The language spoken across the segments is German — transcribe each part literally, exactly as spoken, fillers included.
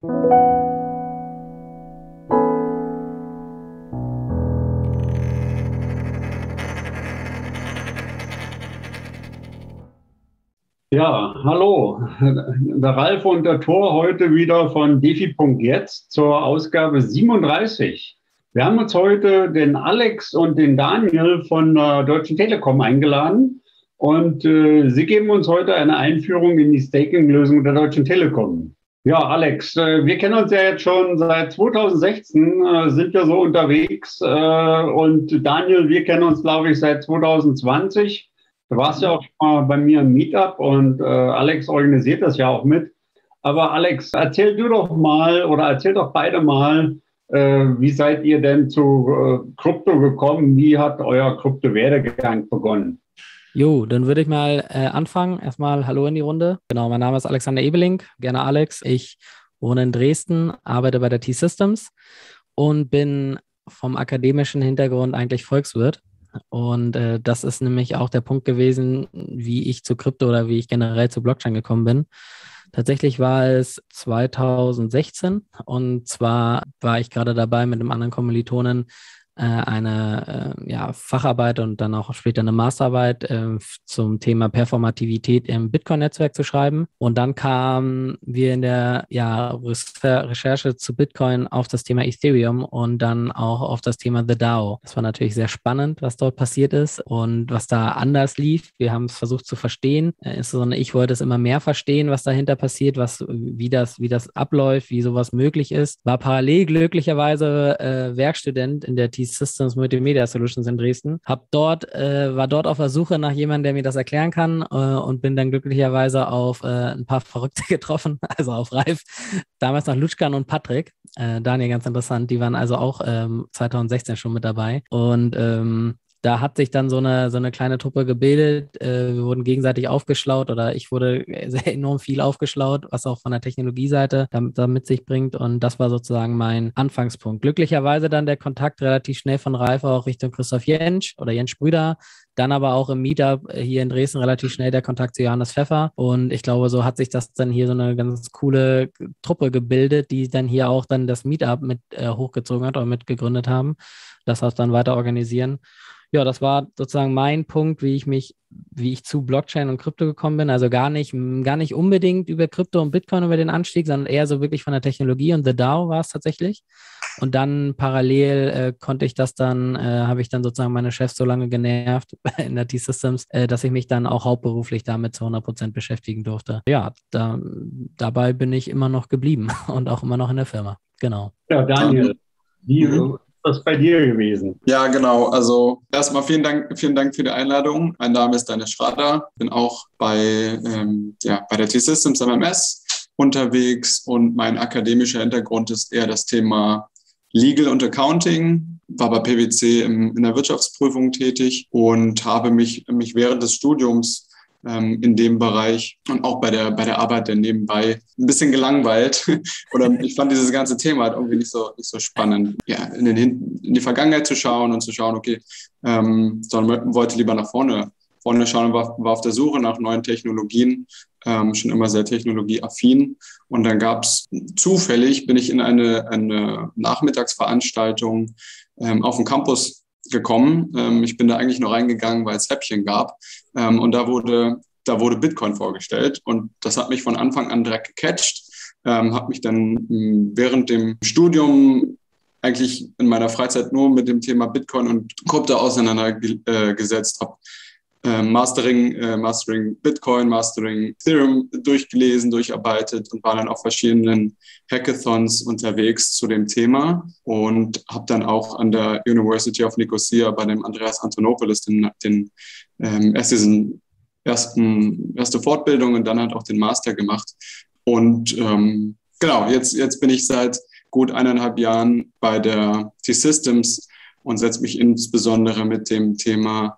Ja, hallo, der Ralf und der Thor heute wieder von Defi.jetzt zur Ausgabe siebenunddreißig. Wir haben uns heute den Alex und den Daniel von der Deutschen Telekom eingeladen und äh, sie geben uns heute eine Einführung in die Staking-Lösung der Deutschen Telekom. Ja, Alex, äh, wir kennen uns ja jetzt schon seit zweitausendsechzehn, äh, sind wir so unterwegs äh, und Daniel, wir kennen uns, glaube ich, seit zweitausendzwanzig. Du warst ja auch schon mal bei mir im Meetup und äh, Alex organisiert das ja auch mit. Aber Alex, erzähl du doch mal oder erzähl doch beide mal, äh, wie seid ihr denn zu äh, Krypto gekommen? Wie hat euer Krypto-Werdegang begonnen? Jo, dann würde ich mal äh, anfangen. Erstmal Hallo in die Runde. Genau, mein Name ist Alexander Ebeling, gerne Alex. Ich wohne in Dresden, arbeite bei der T-Systems und bin vom akademischen Hintergrund eigentlich Volkswirt. Und äh, das ist nämlich auch der Punkt gewesen, wie ich zu Krypto oder wie ich generell zu Blockchain gekommen bin. Tatsächlich war es zweitausendsechzehn und zwar war ich gerade dabei, mit einem anderen Kommilitonen äh, eine äh, ja, Facharbeit und dann auch später eine Masterarbeit äh, zum Thema Performativität im Bitcoin-Netzwerk zu schreiben. Und dann kamen wir in der ja, Recherche zu Bitcoin auf das Thema Ethereum und dann auch auf das Thema The DAO. Das war natürlich sehr spannend, was dort passiert ist und was da anders lief. Wir haben es versucht zu verstehen. Äh, insbesondere ich wollte es immer mehr verstehen, was dahinter passiert, was, wie das, wie das abläuft, wie sowas möglich ist. War parallel glücklicherweise äh, Werkstudent in der T-Systems Multimedia Solutions in Dresden. Hab dort, äh, war dort auf der Suche nach jemandem, der mir das erklären kann äh, und bin dann glücklicherweise auf äh, ein paar Verrückte getroffen, also auf Ralf, damals noch Lutschkan und Patrick. Äh, Daniel, ganz interessant, die waren also auch ähm, zweitausendsechzehn schon mit dabei und ähm, da hat sich dann so eine, so eine kleine Truppe gebildet. Äh, wir wurden gegenseitig aufgeschlaut oder ich wurde sehr enorm viel aufgeschlaut, was auch von der Technologieseite da, da mit sich bringt. Und das war sozusagen mein Anfangspunkt. Glücklicherweise dann der Kontakt relativ schnell von Ralf auch Richtung Christoph Jentsch oder Jentsch Brüder. Dann aber auch im Meetup hier in Dresden relativ schnell der Kontakt zu Johannes Pfeffer. Und ich glaube, so hat sich das dann hier so eine ganz coole Truppe gebildet, die dann hier auch dann das Meetup mit äh, hochgezogen hat oder mitgegründet haben. Das heißt dann weiter organisieren. Ja, das war sozusagen mein Punkt, wie ich mich, wie ich zu Blockchain und Krypto gekommen bin. Also gar nicht, gar nicht unbedingt über Krypto und Bitcoin über den Anstieg, sondern eher so wirklich von der Technologie und The DAO war es tatsächlich. Und dann parallel äh, konnte ich das dann, äh, habe ich dann sozusagen meine Chefs so lange genervt in der T-Systems, äh, dass ich mich dann auch hauptberuflich damit zu hundert Prozent beschäftigen durfte. Ja, da, dabei bin ich immer noch geblieben und auch immer noch in der Firma. Genau. Ja, Daniel, wie mhm. ist das bei dir gewesen? Ja, genau. Also erstmal vielen Dank, vielen Dank für die Einladung. Mein Name ist Daniel Schrader, bin auch bei, ähm, ja, bei der T-Systems M M S unterwegs und mein akademischer Hintergrund ist eher das Thema Legal und Accounting, war bei P W C im, in der Wirtschaftsprüfung tätig und habe mich, mich während des Studiums ähm, in dem Bereich und auch bei der, bei der Arbeit dann nebenbei ein bisschen gelangweilt. Oder ich fand dieses ganze Thema halt irgendwie nicht so, nicht so spannend. Ja, in, den, in die Vergangenheit zu schauen und zu schauen, okay, ähm, sondern wollte lieber nach vorne, vorne schauen und war, war auf der Suche nach neuen Technologien. Ähm, schon immer sehr technologieaffin. Und dann gab es zufällig, bin ich in eine, eine Nachmittagsveranstaltung ähm, auf dem Campus gekommen. Ähm, ich bin da eigentlich nur reingegangen, weil es Häppchen gab. Ähm, und da wurde, da wurde Bitcoin vorgestellt. Und das hat mich von Anfang an direkt gecatcht. Ähm, habe mich dann mh, während dem Studium eigentlich in meiner Freizeit nur mit dem Thema Bitcoin und Krypto auseinandergesetzt, habe Mastering, äh, Mastering Bitcoin, Mastering Ethereum durchgelesen, durcharbeitet und war dann auf verschiedenen Hackathons unterwegs zu dem Thema und habe dann auch an der University of Nicosia bei dem Andreas Antonopoulos den, den ähm, erst diesen ersten, erste Fortbildung und dann halt auch den Master gemacht. Und ähm, genau, jetzt, jetzt bin ich seit gut eineinhalb Jahren bei der T-Systems und setze mich insbesondere mit dem Thema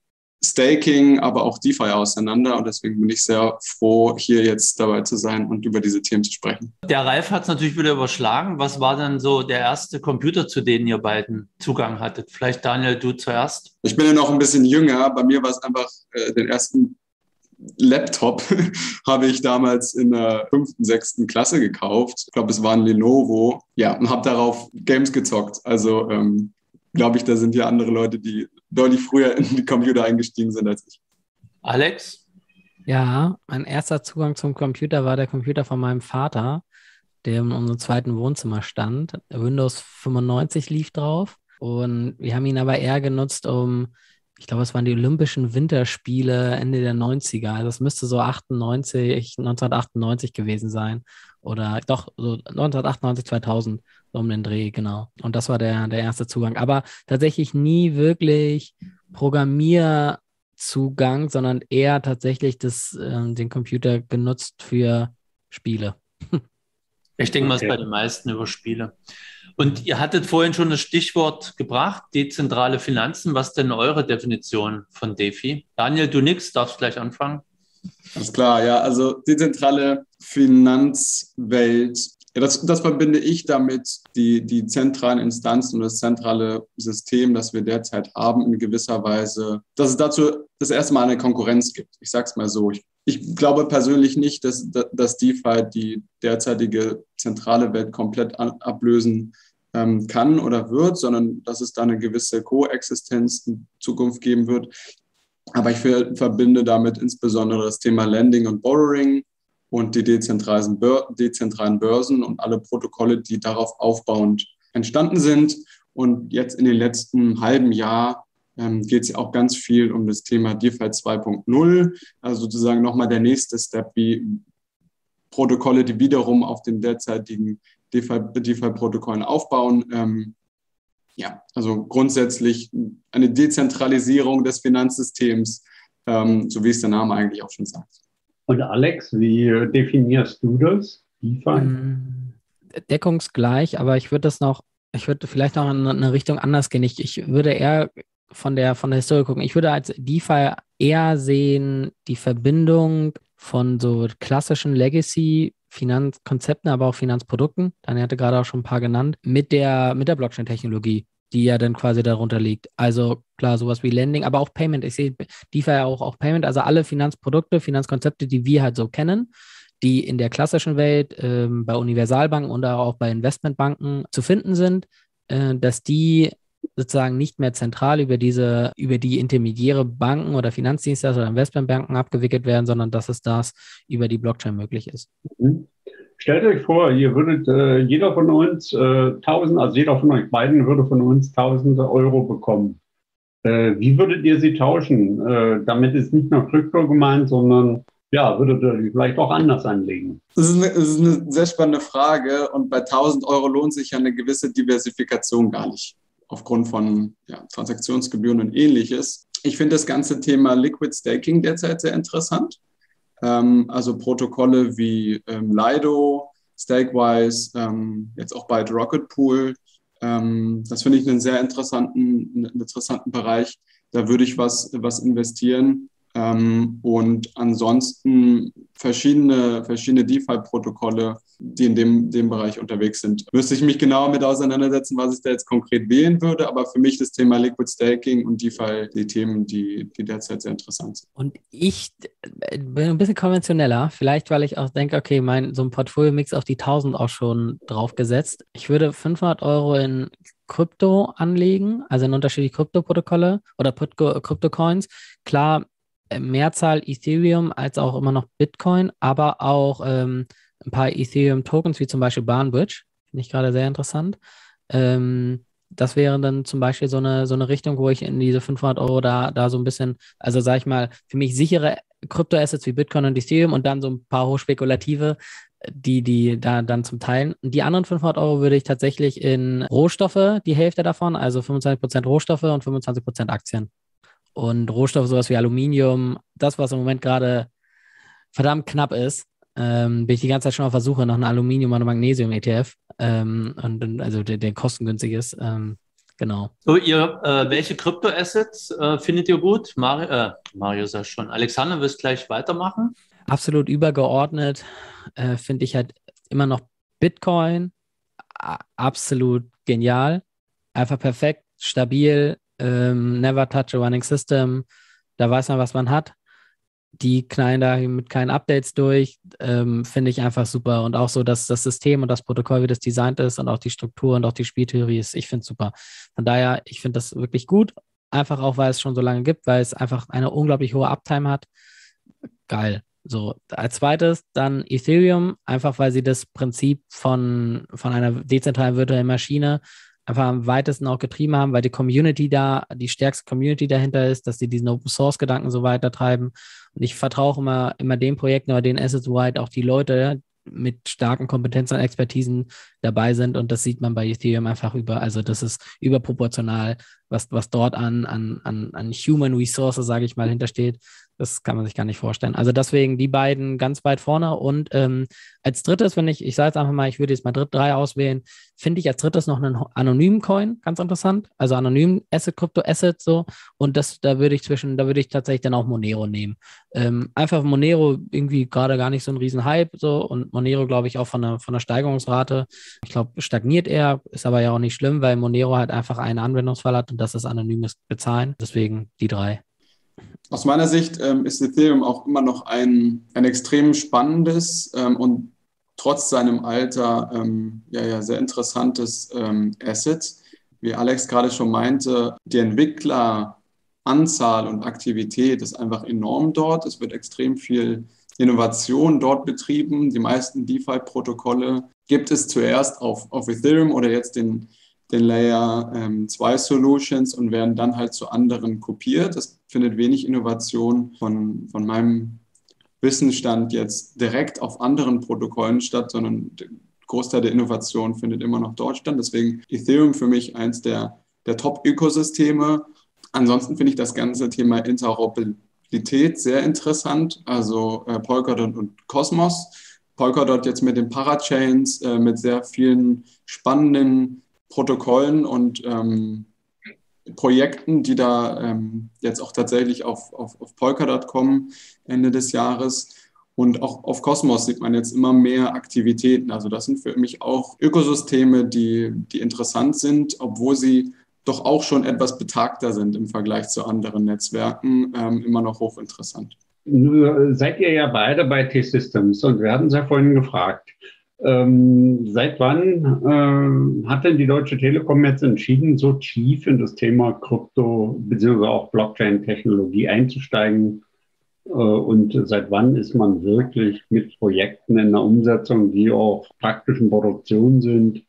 Staking, aber auch DeFi auseinander und deswegen bin ich sehr froh, hier jetzt dabei zu sein und über diese Themen zu sprechen. Der Ralf hat es natürlich wieder überschlagen. Was war denn so der erste Computer, zu dem ihr beiden Zugang hattet? Vielleicht Daniel, du zuerst? Ich bin ja noch ein bisschen jünger. Bei mir war es einfach äh, den ersten Laptop habe ich damals in der fünften, sechsten Klasse gekauft. Ich glaube, es war ein Lenovo. Ja, und habe darauf Games gezockt. Also ähm, glaube ich, da sind ja andere Leute, die deutlich früher in die Computer eingestiegen sind als ich. Alex? Ja, mein erster Zugang zum Computer war der Computer von meinem Vater, der in unserem zweiten Wohnzimmer stand. Windows fünfundneunzig lief drauf und wir haben ihn aber eher genutzt, um, ich glaube, es waren die Olympischen Winterspiele Ende der neunziger. Also es müsste so achtundneunzig, neunzehnhundertachtundneunzig gewesen sein. Oder doch, so neunzehnhundertachtundneunzig, zweitausend, so um den Dreh, genau. Und das war der, der erste Zugang. Aber tatsächlich nie wirklich Programmierzugang, sondern eher tatsächlich das, äh, den Computer genutzt für Spiele. Ich denke mal, es Okay. ist bei den meisten über Spiele. Und ihr hattet vorhin schon das Stichwort gebracht, dezentrale Finanzen. Was ist denn eure Definition von DeFi? Daniel, du nix, darfst gleich anfangen. Alles klar, ja, also dezentrale Finanzwelt, ja, das, das verbinde ich damit, die, die zentralen Instanzen und das zentrale System, das wir derzeit haben, in gewisser Weise, dass es dazu das erste Mal eine Konkurrenz gibt. Ich sage es mal so. Ich, ich glaube persönlich nicht, dass, dass DeFi die derzeitige zentrale Welt komplett ablösen ähm, kann oder wird, sondern dass es da eine gewisse Koexistenz in Zukunft geben wird. Aber ich verbinde damit insbesondere das Thema Lending und Borrowing und die dezentralen, Bör- dezentralen Börsen und alle Protokolle, die darauf aufbauend entstanden sind. Und jetzt in den letzten halben Jahr ähm, geht es ja auch ganz viel um das Thema DeFi zwei Punkt null, also sozusagen nochmal der nächste Step, wie Protokolle, die wiederum auf den derzeitigen DeFi, DeFi-Protokollen aufbauen. Ähm, Ja, also grundsätzlich eine Dezentralisierung des Finanzsystems, ähm, so wie es der Name eigentlich auch schon sagt. Und Alex, wie äh, definierst du das? DeFi? Mm, Deckungsgleich, aber ich würde das noch, ich würde vielleicht noch in eine Richtung anders gehen. Ich, ich würde eher von der, von der Historie gucken. Ich würde als DeFi eher sehen die Verbindung von so klassischen Legacy-Finanzkonzepten, aber auch Finanzprodukten. Daniel hatte gerade auch schon ein paar genannt, mit der, mit der Blockchain-Technologie, die ja dann quasi darunter liegt. Also klar, sowas wie Lending, aber auch Payment. Ich sehe DeFi ja auch, auch Payment, also alle Finanzprodukte, Finanzkonzepte, die wir halt so kennen, die in der klassischen Welt ähm, bei Universalbanken und auch bei Investmentbanken zu finden sind, äh, dass die sozusagen nicht mehr zentral über diese, über die intermediäre Banken oder Finanzdienstleister oder Investmentbanken abgewickelt werden, sondern dass es das über die Blockchain möglich ist. Mhm. Stellt euch vor, ihr würdet äh, jeder von uns äh, tausend, also jeder von euch beiden würde von uns tausende Euro bekommen. Äh, wie würdet ihr sie tauschen? Äh, damit ist nicht nur Krypto gemeint, sondern ja, würdet ihr die vielleicht auch anders anlegen? Das ist, eine, das ist eine sehr spannende Frage und bei tausend Euro lohnt sich ja eine gewisse Diversifikation gar nicht, aufgrund von ja, Transaktionsgebühren und Ähnliches. Ich finde das ganze Thema Liquid Staking derzeit sehr interessant. Ähm, also Protokolle wie ähm, Lido, Stakewise, ähm, jetzt auch bald Rocket Pool. Ähm, das finde ich einen sehr interessanten, einen interessanten Bereich. Da würde ich was, was investieren. Ähm, und ansonsten verschiedene, verschiedene DeFi-Protokolle, die in dem, dem Bereich unterwegs sind. Müsste ich mich genauer mit auseinandersetzen, was ich da jetzt konkret wählen würde, aber für mich das Thema Liquid Staking und DeFi die Themen, die, die derzeit sehr interessant sind. Und ich bin ein bisschen konventioneller, vielleicht weil ich auch denke, okay, mein so ein Portfolio-Mix auf die tausend auch schon draufgesetzt. Ich würde fünfhundert Euro in Krypto anlegen, also in unterschiedliche Krypto-Protokolle oder Krypto-Coins. Klar, Mehrzahl Ethereum als auch immer noch Bitcoin, aber auch ähm, ein paar Ethereum-Tokens, wie zum Beispiel Barnbridge, finde ich gerade sehr interessant. Ähm, das wäre dann zum Beispiel so eine, so eine Richtung, wo ich in diese fünfhundert Euro da, da so ein bisschen, also sage ich mal, für mich sichere Kryptoassets wie Bitcoin und Ethereum und dann so ein paar hochspekulative, die, die da dann zum Teilen. Und die anderen fünfhundert Euro würde ich tatsächlich in Rohstoffe, die Hälfte davon, also fünfundzwanzig Prozent Rohstoffe und fünfundzwanzig Prozent Aktien. Und Rohstoffe, sowas wie Aluminium, das, was im Moment gerade verdammt knapp ist, ähm, bin ich die ganze Zeit schon auf der Suche nach einem Aluminium- oder Magnesium-E T F, ähm, und, also der, der kostengünstig ist. Ähm, genau. So, ihr, äh, welche Kryptoassets äh, findet ihr gut? Mario, äh, Mario sagt schon. Alexander, willst gleich weitermachen? Absolut übergeordnet äh, finde ich halt immer noch Bitcoin, a- absolut genial, einfach perfekt, stabil, ähm, never touch a running system, da weiß man, was man hat. die knallen da mit keinen Updates durch, ähm, finde ich einfach super. Und auch so, dass das System und das Protokoll, wie das designt ist und auch die Struktur und auch die Spieltheorie ist, ich finde es super. Von daher, ich finde das wirklich gut. Einfach auch, weil es schon so lange gibt, weil es einfach eine unglaublich hohe Uptime hat. Geil. So, als zweites dann Ethereum, einfach weil sie das Prinzip von, von einer dezentralen virtuellen Maschine einfach am weitesten auch getrieben haben, weil die Community da, die stärkste Community dahinter ist, dass sie diesen Open-Source-Gedanken so weiter treiben. Und ich vertraue auch immer, immer den Projekten oder den Assets, wo halt auch die Leute mit starken Kompetenzen und Expertisen dabei sind. Und das sieht man bei Ethereum einfach über. Also das ist überproportional, was, was dort an, an, an, an Human Resources, sage ich mal, hintersteht. Das kann man sich gar nicht vorstellen. Also deswegen die beiden ganz weit vorne. Und ähm, als drittes, wenn ich, ich sage jetzt einfach mal, ich würde jetzt mal dritt, drei auswählen, finde ich als drittes noch einen anonymen Coin, ganz interessant. Also anonym Asset, Krypto-Asset so. Und das, da würde ich zwischen, da würde ich tatsächlich dann auch Monero nehmen. Ähm, einfach Monero irgendwie gerade gar nicht so ein riesen Hype so. Und Monero, glaube ich, auch von der, von der Steigerungsrate, ich glaube, stagniert eher, ist aber ja auch nicht schlimm, weil Monero halt einfach einen Anwendungsfall hat und das ist anonymes Bezahlen. Deswegen die drei. Aus meiner Sicht ähm, ist Ethereum auch immer noch ein, ein extrem spannendes ähm, und trotz seinem Alter ähm, ja, ja, sehr interessantes ähm, Asset. Wie Alex gerade schon meinte, die Entwickleranzahl und Aktivität ist einfach enorm dort. Es wird extrem viel Innovation dort betrieben. Die meisten DeFi-Protokolle gibt es zuerst auf, auf Ethereum oder jetzt den den Layer zwei ähm, Solutions und werden dann halt zu anderen kopiert. Es findet wenig Innovation von, von meinem Wissensstand jetzt direkt auf anderen Protokollen statt, sondern der Großteil der Innovation findet immer noch dort statt. Deswegen Ethereum für mich eins der, der Top-Ökosysteme. Ansonsten finde ich das ganze Thema Interoperabilität sehr interessant, also äh, Polkadot und Cosmos. Polkadot jetzt mit den Parachains, äh, mit sehr vielen spannenden Protokollen und ähm, Projekten, die da ähm, jetzt auch tatsächlich auf, auf, auf Polkadot kommen Ende des Jahres. Und auch auf Cosmos sieht man jetzt immer mehr Aktivitäten. Also das sind für mich auch Ökosysteme, die, die interessant sind, obwohl sie doch auch schon etwas betagter sind im Vergleich zu anderen Netzwerken, ähm, immer noch hochinteressant. Nur seid ihr ja beide bei T-Systems und wir hatten es ja vorhin gefragt. Ähm, seit wann äh, hat denn die Deutsche Telekom jetzt entschieden, so tief in das Thema Krypto bzw. auch Blockchain-Technologie einzusteigen? Äh, und seit wann ist man wirklich mit Projekten in der Umsetzung, die auch praktisch in Produktion sind,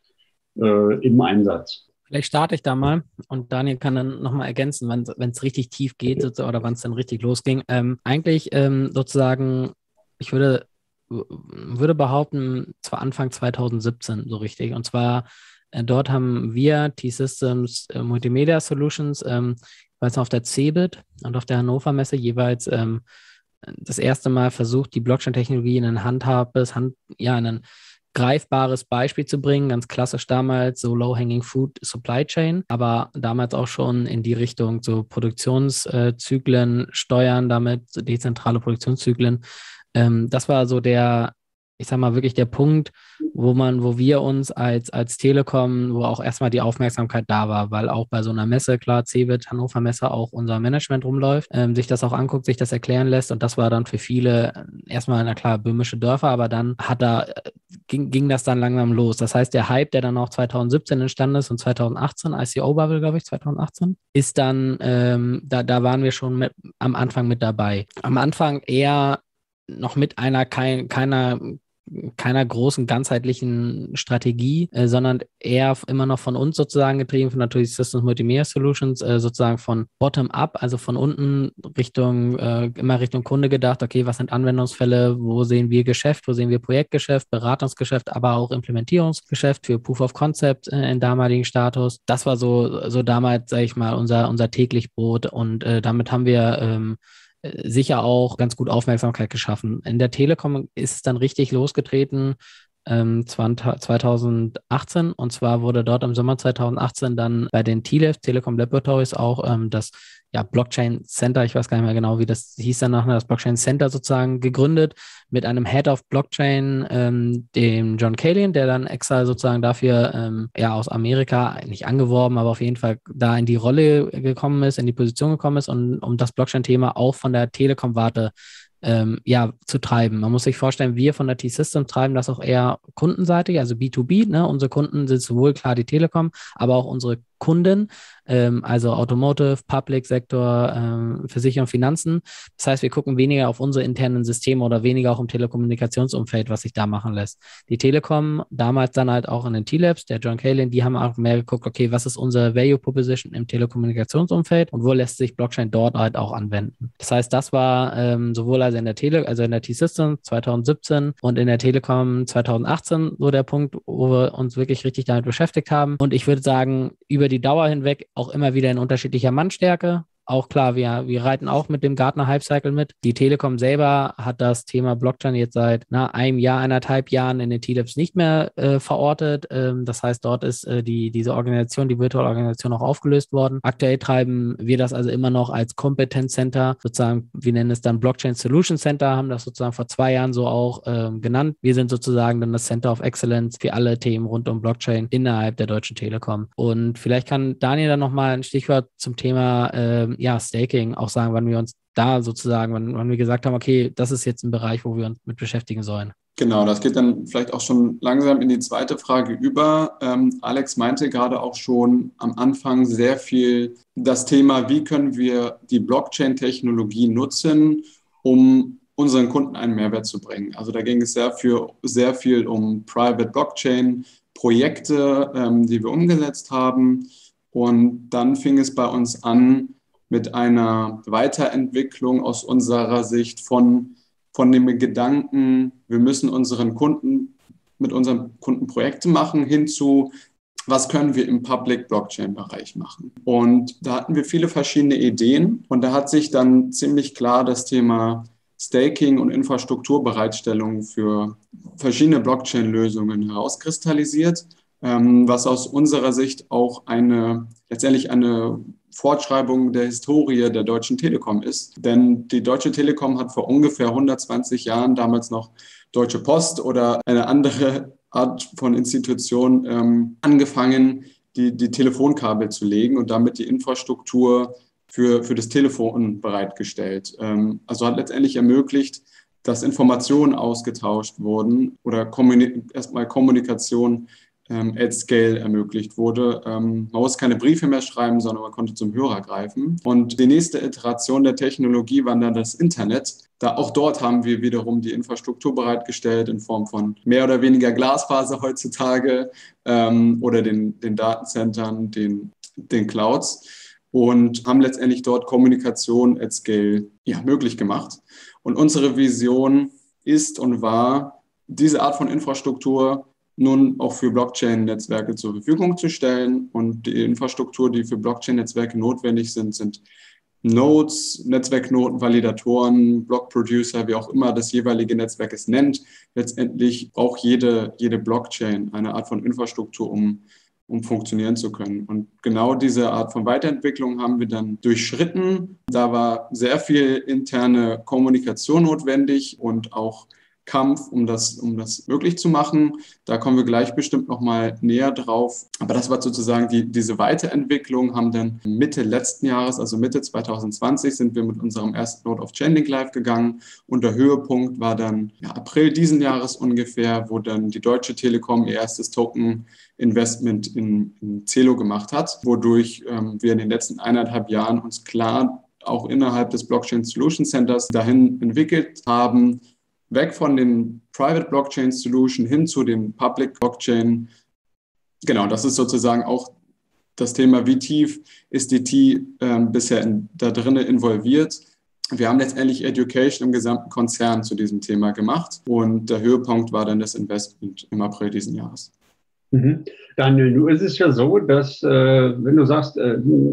äh, im Einsatz? Vielleicht starte ich da mal und Daniel kann dann nochmal ergänzen, wenn es richtig tief geht oder wann es dann richtig losging. Ähm, eigentlich ähm, sozusagen, ich würde würde behaupten, zwar Anfang zwanzig siebzehn so richtig. Und zwar, äh, dort haben wir T-Systems äh, Multimedia Solutions, ähm, weiß noch, auf der CeBIT und auf der Hannover Messe jeweils ähm, das erste Mal versucht, die Blockchain-Technologie in ein handhabbares, hand, ja, in ein greifbares Beispiel zu bringen. Ganz klassisch damals so Low-Hanging Fruit Supply Chain, aber damals auch schon in die Richtung so Produktionszyklen steuern, damit so dezentrale Produktionszyklen. Ähm, das war so der, ich sag mal, wirklich der Punkt, wo man, wo wir uns als, als Telekom, wo auch erstmal die Aufmerksamkeit da war, weil auch bei so einer Messe, klar, CeBIT, Hannover Messe, auch unser Management rumläuft, ähm, sich das auch anguckt, sich das erklären lässt und das war dann für viele erstmal, na klar, böhmische Dörfer, aber dann hat da, ging, ging das dann langsam los. Das heißt, der Hype, der dann auch zwanzig siebzehn entstanden ist und zwanzig achtzehn, I C O-Bubble, glaube ich, zwanzig achtzehn, ist dann, ähm, da, da waren wir schon mit, am Anfang mit dabei. Am Anfang eher noch mit einer kein, keiner keiner großen ganzheitlichen Strategie, äh, sondern eher immer noch von uns sozusagen getrieben, von natürlich Systems Multimedia Solutions, äh, sozusagen von bottom-up, also von unten Richtung, äh, immer Richtung Kunde gedacht, okay, was sind Anwendungsfälle, wo sehen wir Geschäft, wo sehen wir Projektgeschäft, Beratungsgeschäft, aber auch Implementierungsgeschäft für Proof of Concept äh, im damaligen Status. Das war so, so damals, sage ich mal, unser, unser täglich Brot und äh, damit haben wir ähm, sicher auch ganz gut Aufmerksamkeit geschaffen. In der Telekom ist es dann richtig losgetreten ähm, zwanzig achtzehn und zwar wurde dort im Sommer zwanzig achtzehn dann bei den T L E F, Telekom Laboratories, auch ähm, das ja, Blockchain Center, ich weiß gar nicht mehr genau, wie das hieß danach, das Blockchain Center sozusagen gegründet mit einem Head of Blockchain, ähm, dem John Kalian, der dann extra sozusagen dafür ähm, ja aus Amerika, nicht angeworben, aber auf jeden Fall da in die Rolle gekommen ist, in die Position gekommen ist und um das Blockchain-Thema auch von der Telekom-Warte ähm, ja, zu treiben. Man muss sich vorstellen, wir von der T-Systems treiben das auch eher kundenseitig, also B zwei B. Ne? Unsere Kunden sind sowohl klar die Telekom, aber auch unsere Kunden, ähm, also Automotive, Public Sektor, ähm, Versicherung, Finanzen. Das heißt, wir gucken weniger auf unsere internen Systeme oder weniger auch im Telekommunikationsumfeld, was sich da machen lässt. Die Telekom, damals dann halt auch in den T-Labs, der John Kalin, die haben auch mehr geguckt, okay, was ist unsere Value Proposition im Telekommunikationsumfeld und wo lässt sich Blockchain dort halt auch anwenden. Das heißt, das war ähm, sowohl also in der Tele, also in der T-Systems zwanzig siebzehn und in der Telekom zwanzig achtzehn so der Punkt, wo wir uns wirklich richtig damit beschäftigt haben. Und ich würde sagen, über die Dauer hinweg auch immer wieder in unterschiedlicher Mannstärke. Auch klar, wir, wir reiten auch mit dem Gartner Hype Cycle mit. Die Telekom selber hat das Thema Blockchain jetzt seit na, einem Jahr, eineinhalb Jahren in den T-Labs nicht mehr äh, verortet. Ähm, das heißt, dort ist äh, die, diese Organisation, die virtuelle Organisation auch aufgelöst worden. Aktuell treiben wir das also immer noch als Kompetenzcenter, sozusagen, wir nennen es dann Blockchain Solution Center, haben das sozusagen vor zwei Jahren so auch ähm, genannt. Wir sind sozusagen dann das Center of Excellence für alle Themen rund um Blockchain innerhalb der Deutschen Telekom. Und vielleicht kann Daniel dann nochmal ein Stichwort zum Thema ähm, ja, Staking auch sagen, wann wir uns da sozusagen, wann, wann wir gesagt haben, okay, das ist jetzt ein Bereich, wo wir uns mit beschäftigen sollen. Genau, das geht dann vielleicht auch schon langsam in die zweite Frage über. Ähm, Alex meinte gerade auch schon am Anfang sehr viel das Thema, wie können wir die Blockchain-Technologie nutzen, um unseren Kunden einen Mehrwert zu bringen. Also da ging es sehr viel, sehr viel um Private Blockchain-Projekte, ähm, die wir umgesetzt haben. Und dann fing es bei uns an, mit einer Weiterentwicklung aus unserer Sicht von, von dem Gedanken, wir müssen unseren Kunden, mit unseren Kunden Projekte machen, hin zu, was können wir im Public-Blockchain-Bereich machen. Und da hatten wir viele verschiedene Ideen und da hat sich dann ziemlich klar das Thema Staking und Infrastrukturbereitstellung für verschiedene Blockchain-Lösungen herauskristallisiert, was aus unserer Sicht auch eine, letztendlich eine Fortschreibung der Historie der Deutschen Telekom ist. Denn die Deutsche Telekom hat vor ungefähr hundertzwanzig Jahren, damals noch Deutsche Post oder eine andere Art von Institution, ähm, angefangen, die, die Telefonkabel zu legen und damit die Infrastruktur für, für das Telefon bereitgestellt. Ähm, also hat letztendlich ermöglicht, dass Informationen ausgetauscht wurden oder kommuni- erstmal Kommunikation Ähm, at Scale ermöglicht wurde. Ähm, man muss keine Briefe mehr schreiben, sondern man konnte zum Hörer greifen. Und die nächste Iteration der Technologie war dann das Internet. Da auch dort haben wir wiederum die Infrastruktur bereitgestellt in Form von mehr oder weniger Glasfaser heutzutage ähm, oder den, den Datencentern, den, den Clouds und haben letztendlich dort Kommunikation at Scale ja, möglich gemacht. Und unsere Vision ist und war, diese Art von Infrastruktur nun auch für Blockchain-Netzwerke zur Verfügung zu stellen. Und die Infrastruktur, die für Blockchain-Netzwerke notwendig sind, sind Nodes, Netzwerkknoten, Validatoren, Block-Producer, wie auch immer das jeweilige Netzwerk es nennt. Letztendlich braucht jede, jede Blockchain eine Art von Infrastruktur, um, um funktionieren zu können. Und genau diese Art von Weiterentwicklung haben wir dann durchschritten. Da war sehr viel interne Kommunikation notwendig und auch Kampf, um das, um das möglich zu machen. Da kommen wir gleich bestimmt noch mal näher drauf. Aber das war sozusagen die, diese Weiterentwicklung, haben dann Mitte letzten Jahres, also Mitte zwanzig zwanzig, sind wir mit unserem ersten Node auf Chainlink live gegangen. Und der Höhepunkt war dann ja, April diesen Jahres ungefähr, wo dann die Deutsche Telekom ihr erstes Token-Investment in, in Celo gemacht hat, wodurch ähm, wir in den letzten eineinhalb Jahren uns klar auch innerhalb des Blockchain Solution Centers dahin entwickelt haben, weg von den Private Blockchain Solution hin zu den Public Blockchain. Genau, das ist sozusagen auch das Thema, wie tief ist die T äh, bisher in, da drinnen involviert. Wir haben letztendlich Education im gesamten Konzern zu diesem Thema gemacht und der Höhepunkt war dann das Investment im April diesen Jahres. Mhm. Daniel, nun ist es ja so, dass, äh, wenn du sagst, äh,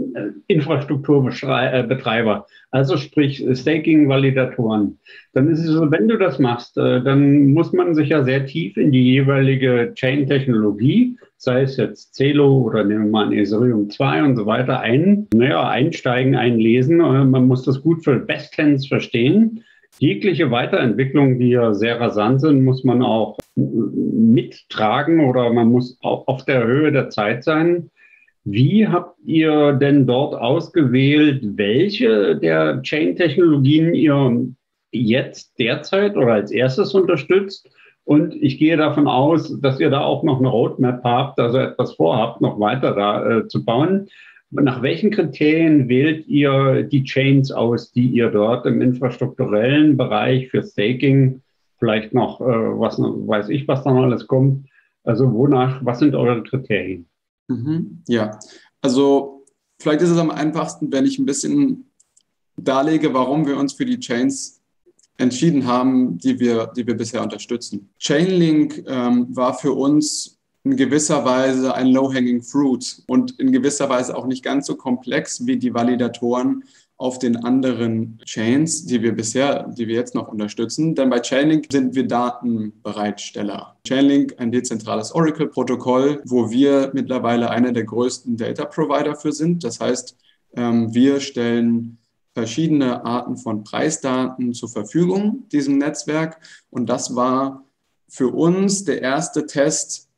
Infrastrukturbetreiber, also sprich Staking-Validatoren, dann ist es so, wenn du das machst, äh, dann muss man sich ja sehr tief in die jeweilige Chain-Technologie, sei es jetzt Celo oder nehmen wir mal ein Ethereum zwei und so weiter, ein, naja, einsteigen, einlesen. Äh, man muss das gut für bestens verstehen. Jegliche Weiterentwicklungen, die ja sehr rasant sind, muss man auch mittragen oder man muss auch auf der Höhe der Zeit sein. Wie habt ihr denn dort ausgewählt, welche der Chain-Technologien ihr jetzt derzeit oder als erstes unterstützt? Und ich gehe davon aus, dass ihr da auch noch eine Roadmap habt, also etwas vorhabt, noch weiter da äh, zu bauen. Nach welchen Kriterien wählt ihr die Chains aus, die ihr dort im infrastrukturellen Bereich für Staking, vielleicht noch, äh, was weiß ich, was dann alles kommt? Also wonach, was sind eure Kriterien? Mhm, ja, also vielleicht ist es am einfachsten, wenn ich ein bisschen darlege, warum wir uns für die Chains entschieden haben, die wir, die wir bisher unterstützen. Chainlink ähm, war für uns in gewisser Weise ein low-hanging fruit und in gewisser Weise auch nicht ganz so komplex wie die Validatoren auf den anderen Chains, die wir bisher, die wir jetzt noch unterstützen. Denn bei Chainlink sind wir Datenbereitsteller. Chainlink, ein dezentrales Oracle-Protokoll, wo wir mittlerweile einer der größten Data-Provider für sind. Das heißt, ähm, wir stellen verschiedene Arten von Preisdaten zur Verfügung, diesem Netzwerk. Und das war für uns der erste Test,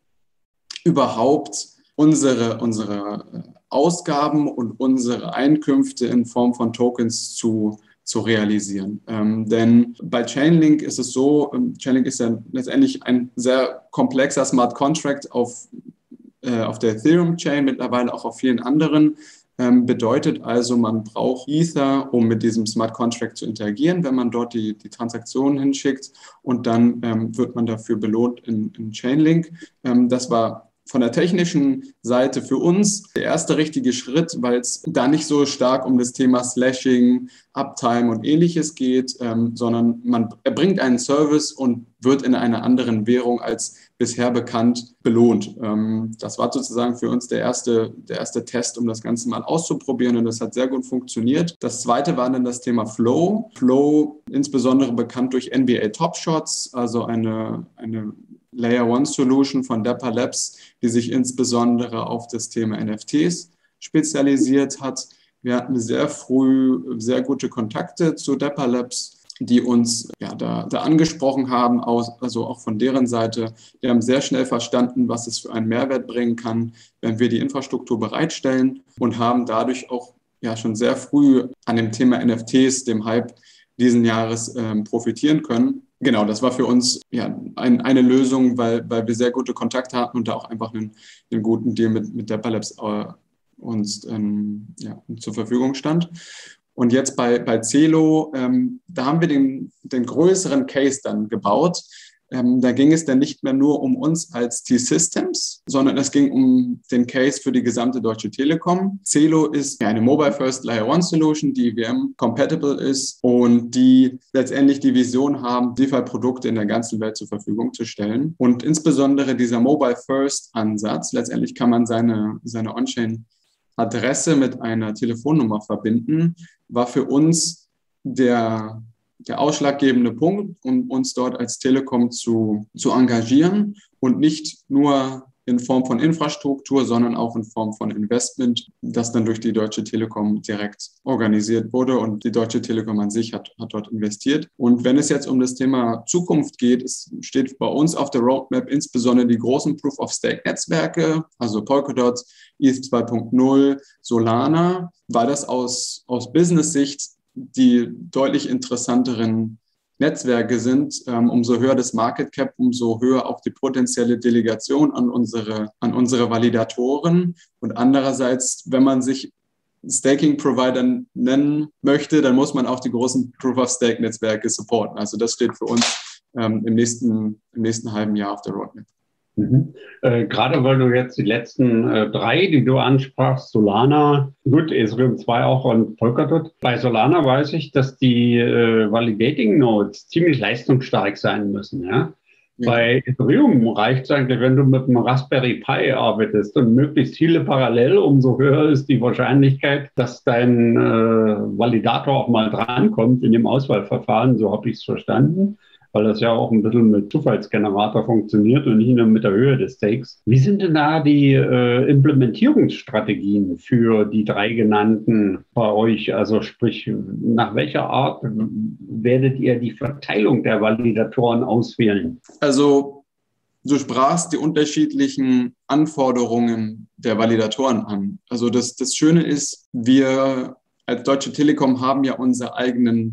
überhaupt unsere, unsere Ausgaben und unsere Einkünfte in Form von Tokens zu, zu realisieren. Ähm, denn bei Chainlink ist es so, Chainlink ist ja letztendlich ein sehr komplexer Smart Contract auf, äh, auf der Ethereum-Chain, mittlerweile auch auf vielen anderen. Ähm, bedeutet also, man braucht Ether, um mit diesem Smart Contract zu interagieren, wenn man dort die, die Transaktionen hinschickt, und dann ähm, wird man dafür belohnt in, in Chainlink. Ähm, das war von der technischen Seite für uns der erste richtige Schritt, weil es da nicht so stark um das Thema Slashing, Uptime und Ähnliches geht, ähm, sondern man erbringt einen Service und wird in einer anderen Währung als bisher bekannt belohnt. Ähm, das war sozusagen für uns der erste, der erste Test, um das Ganze mal auszuprobieren, und das hat sehr gut funktioniert. Das zweite war dann das Thema Flow. Flow, insbesondere bekannt durch N B A Top Shots, also eine, eine Layer One Solution von Dapper Labs, die sich insbesondere auf das Thema N F Ts spezialisiert hat. Wir hatten sehr früh sehr gute Kontakte zu Dapper Labs, die uns ja, da, da angesprochen haben, also auch von deren Seite. Wir haben sehr schnell verstanden, was es für einen Mehrwert bringen kann, wenn wir die Infrastruktur bereitstellen, und haben dadurch auch ja, schon sehr früh an dem Thema N F Ts, dem Hype diesen Jahres, ähm, profitieren können. Genau, das war für uns ja ein, eine Lösung, weil, weil wir sehr gute Kontakte hatten und da auch einfach einen, einen guten Deal mit, mit Dapper Labs äh, uns ähm, ja, zur Verfügung stand. Und jetzt bei, bei Celo, ähm, da haben wir den, den größeren Case dann gebaut. Ähm, da ging es dann nicht mehr nur um uns als T-Systems, sondern es ging um den Case für die gesamte Deutsche Telekom. Celo ist eine Mobile First Layer One Solution, die E V M-compatible ist und die letztendlich die Vision haben, DeFi-Produkte in der ganzen Welt zur Verfügung zu stellen. Und insbesondere dieser Mobile First Ansatz, letztendlich kann man seine, seine On-Chain Adresse mit einer Telefonnummer verbinden, war für uns der der ausschlaggebende Punkt, um uns dort als Telekom zu, zu engagieren, und nicht nur in Form von Infrastruktur, sondern auch in Form von Investment, das dann durch die Deutsche Telekom direkt organisiert wurde, und die Deutsche Telekom an sich hat, hat dort investiert. Und wenn es jetzt um das Thema Zukunft geht, es steht bei uns auf der Roadmap insbesondere die großen Proof-of-Stake-Netzwerke, also Polkadot, E T H zwei Punkt null, Solana, weil das aus, aus Business-Sicht die deutlich interessanteren Netzwerke sind. Ähm, umso höher das Market Cap, umso höher auch die potenzielle Delegation an unsere, an unsere Validatoren. Und andererseits, wenn man sich Staking-Provider nennen möchte, dann muss man auch die großen Proof-of-Stake-Netzwerke supporten. Also das steht für uns ähm, im nächsten, im nächsten halben Jahr auf der Roadmap. Mhm. Äh, gerade weil du jetzt die letzten äh, drei, die du ansprachst, Solana, gut, Ethereum zwei auch und Polkadot. Bei Solana weiß ich, dass die äh, Validating Nodes ziemlich leistungsstark sein müssen. Ja? Ja. Bei Ethereum reicht es eigentlich, wenn du mit einem Raspberry Pi arbeitest und möglichst viele parallel, umso höher ist die Wahrscheinlichkeit, dass dein äh, Validator auch mal drankommt in dem Auswahlverfahren. So habe ich es verstanden, weil das ja auch ein bisschen mit Zufallsgenerator funktioniert und nicht nur mit der Höhe des Stakes. Wie sind denn da die äh, Implementierungsstrategien für die drei genannten bei euch? Also sprich, nach welcher Art werdet ihr die Verteilung der Validatoren auswählen? Also du sprachst die unterschiedlichen Anforderungen der Validatoren an. Also das, das Schöne ist, wir als Deutsche Telekom haben ja unsere eigenen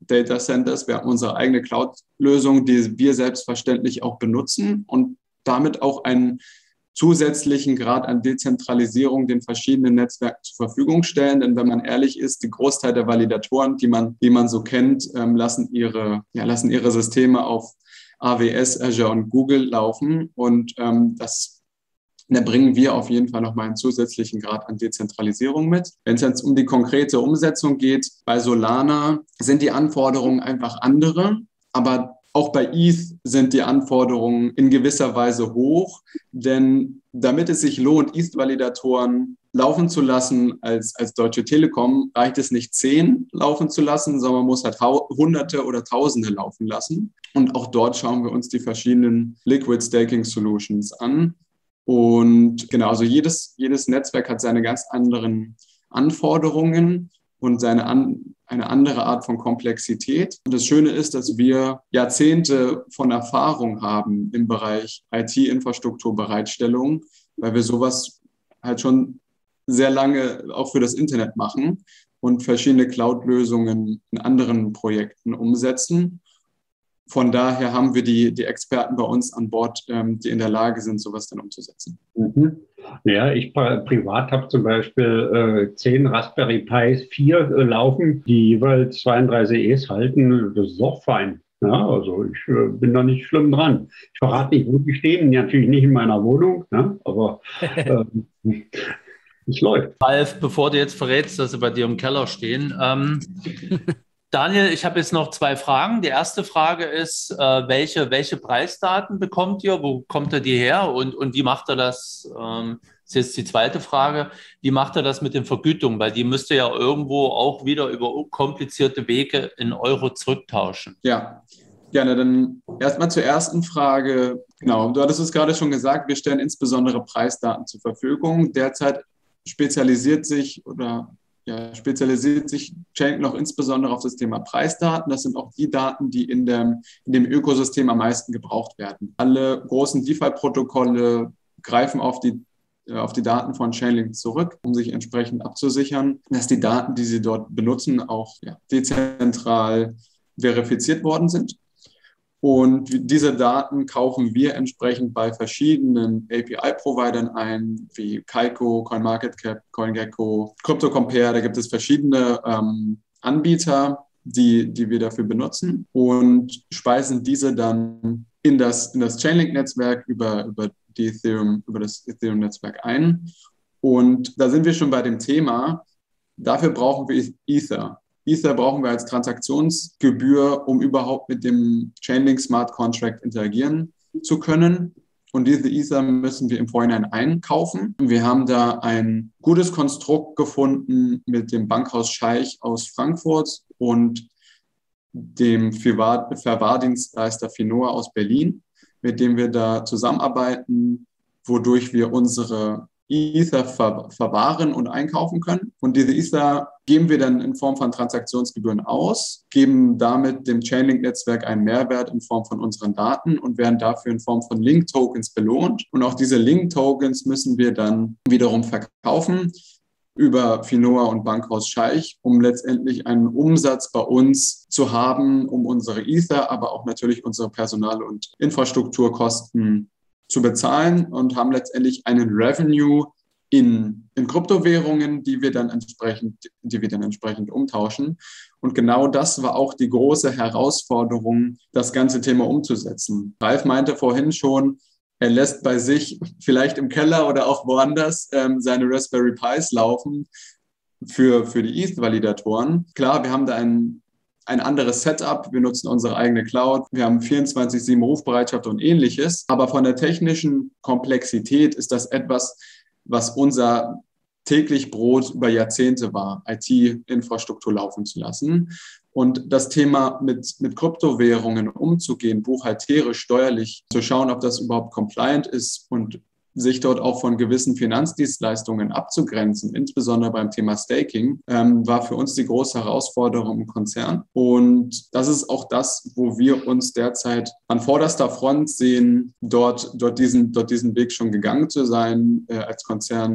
Data Centers. Wir haben unsere eigene Cloud-Lösung, die wir selbstverständlich auch benutzen und damit auch einen zusätzlichen Grad an Dezentralisierung den verschiedenen Netzwerken zur Verfügung stellen. Denn wenn man ehrlich ist, die Großteil der Validatoren, die man, die man so kennt, ähm, lassen ihre, ja, lassen ihre Systeme auf A W S, Azure und Google laufen. Und ähm, das da bringen wir auf jeden Fall nochmal einen zusätzlichen Grad an Dezentralisierung mit. Wenn es jetzt um die konkrete Umsetzung geht, bei Solana sind die Anforderungen einfach andere, aber auch bei E T H sind die Anforderungen in gewisser Weise hoch, denn damit es sich lohnt, E T H-Validatoren laufen zu lassen als, als Deutsche Telekom, reicht es nicht zehn laufen zu lassen, sondern man muss halt Hunderte oder Tausende laufen lassen. Und auch dort schauen wir uns die verschiedenen Liquid Staking Solutions an. Und genau, also jedes, jedes Netzwerk hat seine ganz anderen Anforderungen und seine an, eine andere Art von Komplexität. Und das Schöne ist, dass wir Jahrzehnte von Erfahrung haben im Bereich I T-Infrastrukturbereitstellung, weil wir sowas halt schon sehr lange auch für das Internet machen und verschiedene Cloud-Lösungen in anderen Projekten umsetzen. Von daher haben wir die, die Experten bei uns an Bord, ähm, die in der Lage sind, sowas dann umzusetzen. Mhm. Ja, ich privat habe zum Beispiel äh, zehn Raspberry Pi vier äh, laufen, die jeweils zweiunddreißig E's halten. Das ist auch fein. Ja, also ich äh, bin da nicht schlimm dran. Ich verrate nicht, wo die stehen. Natürlich nicht in meiner Wohnung, ne? Aber äh, es läuft. Ralf, bevor du jetzt verrätst, dass sie bei dir im Keller stehen, ähm, Daniel, ich habe jetzt noch zwei Fragen. Die erste Frage ist, äh, welche, welche Preisdaten bekommt ihr? Wo kommt ihr die her? Und, und wie macht ihr das? Ähm, das ist jetzt die zweite Frage. Wie macht ihr das mit den Vergütungen? Weil die müsst ihr ja irgendwo auch wieder über komplizierte Wege in Euro zurücktauschen. Ja, gerne. Dann erstmal zur ersten Frage. Genau, du hattest es gerade schon gesagt, wir stellen insbesondere Preisdaten zur Verfügung. Derzeit spezialisiert sich oder Ja, spezialisiert sich Chainlink noch insbesondere auf das Thema Preisdaten. Das sind auch die Daten, die in dem, in dem Ökosystem am meisten gebraucht werden. Alle großen DeFi-Protokolle greifen auf die, auf die Daten von Chainlink zurück, um sich entsprechend abzusichern, dass die Daten, die sie dort benutzen, auch ja, dezentral verifiziert worden sind. Und diese Daten kaufen wir entsprechend bei verschiedenen A P I-Providern ein, wie Kaiko, CoinMarketCap, CoinGecko, CryptoCompare. Da gibt es verschiedene ähm, Anbieter, die, die wir dafür benutzen und speisen diese dann in das, in das Chainlink-Netzwerk über, über, die Ethereum, über das Ethereum-Netzwerk ein. Und da sind wir schon bei dem Thema, dafür brauchen wir Ether. Ether brauchen wir als Transaktionsgebühr, um überhaupt mit dem Chainlink Smart Contract interagieren zu können. Und diese Ether müssen wir im Vorhinein einkaufen. Wir haben da ein gutes Konstrukt gefunden mit dem Bankhaus Scheich aus Frankfurt und dem Verwahrdienstleister Finoa aus Berlin, mit dem wir da zusammenarbeiten, wodurch wir unsere Ether ver- verwahren und einkaufen können. Und diese Ether geben wir dann in Form von Transaktionsgebühren aus, geben damit dem Chainlink-Netzwerk einen Mehrwert in Form von unseren Daten und werden dafür in Form von Link-Tokens belohnt. Und auch diese Link-Tokens müssen wir dann wiederum verkaufen über Finoa und Bankhaus Scheich, um letztendlich einen Umsatz bei uns zu haben, um unsere Ether, aber auch natürlich unsere Personal- und Infrastrukturkosten zu bezahlen und haben letztendlich einen Revenue in, in Kryptowährungen, die wir dann entsprechend, die wir dann entsprechend umtauschen. Und genau das war auch die große Herausforderung, das ganze Thema umzusetzen. Ralf meinte vorhin schon, er lässt bei sich vielleicht im Keller oder auch woanders ähm, seine Raspberry Pis laufen für, für die E T H-Validatoren. Klar, wir haben da einen ein anderes Setup, wir nutzen unsere eigene Cloud, wir haben vierundzwanzig sieben Rufbereitschaft und ähnliches, aber von der technischen Komplexität ist das etwas, was unser täglich Brot über Jahrzehnte war, I T-Infrastruktur laufen zu lassen. Und das Thema mit, mit Kryptowährungen umzugehen, buchhalterisch, steuerlich, zu schauen, ob das überhaupt compliant ist und sich dort auch von gewissen Finanzdienstleistungen abzugrenzen, insbesondere beim Thema Staking, ähm, war für uns die große Herausforderung im Konzern. Und das ist auch das, wo wir uns derzeit an vorderster Front sehen, dort, dort, diesen, dort diesen Weg schon gegangen zu sein, äh, als Konzern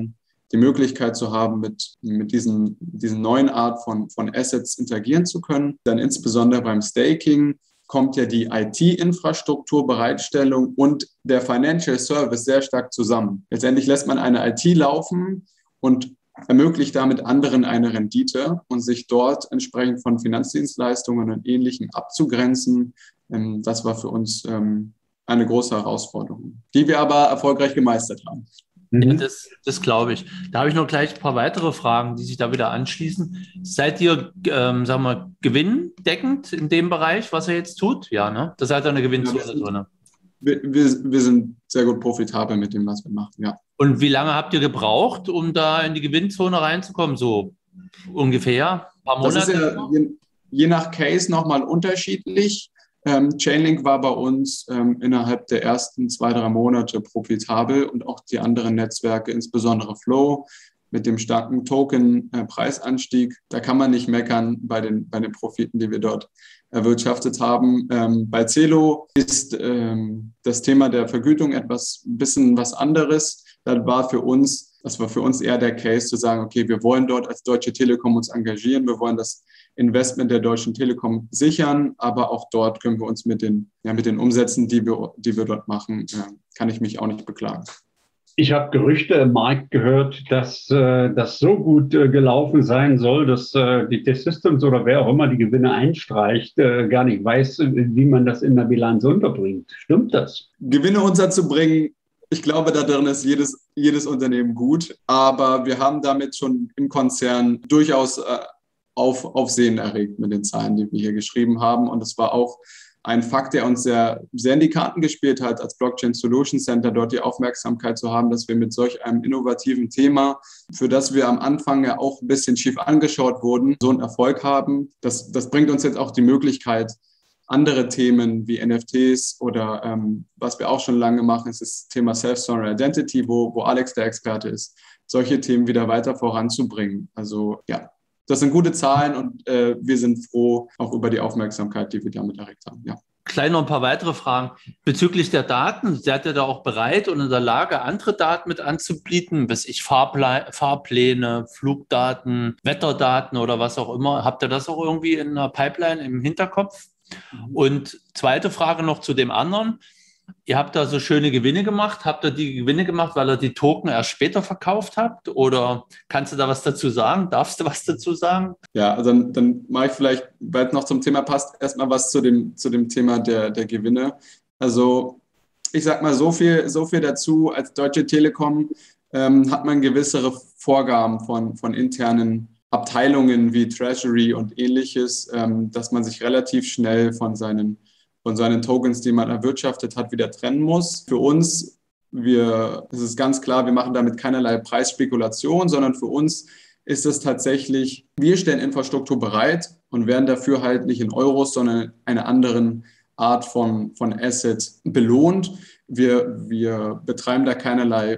die Möglichkeit zu haben, mit, mit diesen, diesen neuen Art von, von Assets interagieren zu können. Dann insbesondere beim Staking kommt ja die I T-Infrastruktur, Bereitstellung und der Financial Service sehr stark zusammen. Letztendlich lässt man eine I T laufen und ermöglicht damit anderen eine Rendite und sich dort entsprechend von Finanzdienstleistungen und Ähnlichem abzugrenzen. Das war für uns eine große Herausforderung, die wir aber erfolgreich gemeistert haben. Ja, das, das glaube ich. Da habe ich noch gleich ein paar weitere Fragen, die sich da wieder anschließen. Seid ihr, ähm, sagen wir, gewinndeckend in dem Bereich, was ihr jetzt tut? Ja, ne? Da seid ihr eine Gewinnzone ja, drin. Wir, wir, wir sind sehr gut profitabel mit dem, was wir machen, ja. Und wie lange habt ihr gebraucht, um da in die Gewinnzone reinzukommen? So ungefähr ein paar Monate? Das ist ja je, je nach Case nochmal unterschiedlich. Ähm, Chainlink war bei uns ähm, innerhalb der ersten zwei, drei Monate profitabel und auch die anderen Netzwerke, insbesondere Flow, mit dem starken Token-Preisanstieg. Äh, da kann man nicht meckern bei den, bei den Profiten, die wir dort erwirtschaftet haben. Ähm, bei Celo ist ähm, das Thema der Vergütung etwas, ein bisschen was anderes. Das war für uns, das war für uns eher der Case zu sagen, okay, wir wollen dort als Deutsche Telekom uns engagieren, wir wollen das Investment der Deutschen Telekom sichern, aber auch dort können wir uns mit den, ja, mit den Umsätzen, die wir, die wir dort machen, äh, kann ich mich auch nicht beklagen. Ich habe Gerüchte im Markt gehört, dass äh, das so gut äh, gelaufen sein soll, dass äh, die T-Systems oder wer auch immer die Gewinne einstreicht, äh, gar nicht weiß, wie man das in der Bilanz unterbringt. Stimmt das? Gewinne unterzubringen, ich glaube, da drin ist jedes, jedes Unternehmen gut, aber wir haben damit schon im Konzern durchaus äh, Auf, Aufsehen erregt mit den Zahlen, die wir hier geschrieben haben. Und es war auch ein Fakt, der uns sehr, sehr in die Karten gespielt hat, als Blockchain Solution Center dort die Aufmerksamkeit zu haben, dass wir mit solch einem innovativen Thema, für das wir am Anfang ja auch ein bisschen schief angeschaut wurden, so einen Erfolg haben. Das, das bringt uns jetzt auch die Möglichkeit, andere Themen wie N F Ts oder ähm, was wir auch schon lange machen, ist das Thema Self-Sovereign Identity, wo, wo Alex der Experte ist, solche Themen wieder weiter voranzubringen. Also ja. Das sind gute Zahlen und äh, wir sind froh auch über die Aufmerksamkeit, die wir damit erregt haben. Ja. Gleich noch ein paar weitere Fragen. Bezüglich der Daten, seid ihr da auch bereit und in der Lage, andere Daten mit anzubieten? Weiß ich, Fahrpla- Fahrpläne, Flugdaten, Wetterdaten oder was auch immer. Habt ihr das auch irgendwie in der Pipeline im Hinterkopf? Mhm. Und zweite Frage noch zu dem anderen. Ihr habt da so schöne Gewinne gemacht. Habt ihr die Gewinne gemacht, weil ihr die Token erst später verkauft habt? Oder kannst du da was dazu sagen? Darfst du was dazu sagen? Ja, also dann, dann mache ich vielleicht, weil es noch zum Thema passt, erstmal was zu dem, zu dem Thema der, der Gewinne. Also ich sage mal so viel, so viel dazu. Als Deutsche Telekom ähm, hat man gewissere Vorgaben von, von internen Abteilungen wie Treasury und Ähnliches, ähm, dass man sich relativ schnell von seinen von seinen Tokens, die man erwirtschaftet hat, wieder trennen muss. Für uns, wir, es ist ganz klar, wir machen damit keinerlei Preisspekulation, sondern für uns ist es tatsächlich, wir stellen Infrastruktur bereit und werden dafür halt nicht in Euros, sondern in einer anderen Art von, von Asset belohnt. Wir, wir betreiben da keinerlei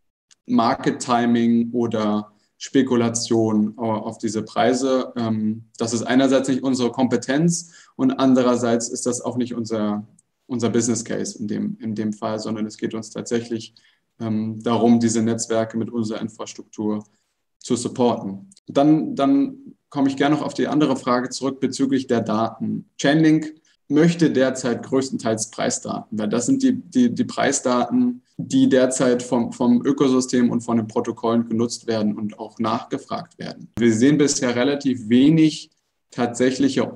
Market Timing oder Spekulation auf diese Preise. Das ist einerseits nicht unsere Kompetenz und andererseits ist das auch nicht unser, unser Business Case in dem, in dem Fall, sondern es geht uns tatsächlich ähm, darum, diese Netzwerke mit unserer Infrastruktur zu supporten. Dann, dann komme ich gerne noch auf die andere Frage zurück bezüglich der Daten. Chainlink möchte derzeit größtenteils Preisdaten, weil das sind die, die, die Preisdaten, die derzeit vom, vom Ökosystem und von den Protokollen genutzt werden und auch nachgefragt werden. Wir sehen bisher relativ wenig tatsächliche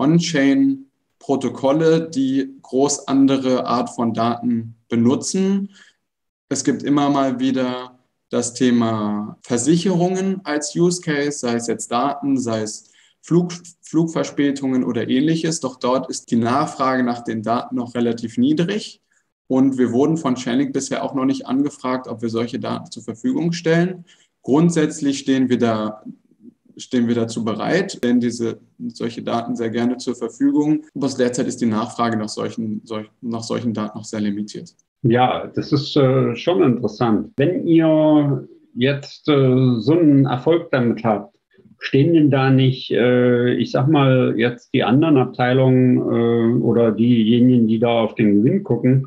On-Chain-Protokolle, die groß andere Art von Daten benutzen. Es gibt immer mal wieder das Thema Versicherungen als Use Case, sei es jetzt Daten, sei es Flug, Flugverspätungen oder Ähnliches. Doch dort ist die Nachfrage nach den Daten noch relativ niedrig. Und wir wurden von Chainlink bisher auch noch nicht angefragt, ob wir solche Daten zur Verfügung stellen. Grundsätzlich stehen wir da, stehen wir dazu bereit, denn diese, solche Daten sehr gerne zur Verfügung. Aber derzeit ist die Nachfrage nach solchen, solch, nach solchen Daten noch sehr limitiert. Ja, das ist äh, schon interessant. Wenn ihr jetzt äh, so einen Erfolg damit habt, stehen denn da nicht, äh, ich sag mal, jetzt die anderen Abteilungen äh, oder diejenigen, die da auf den Gewinn gucken,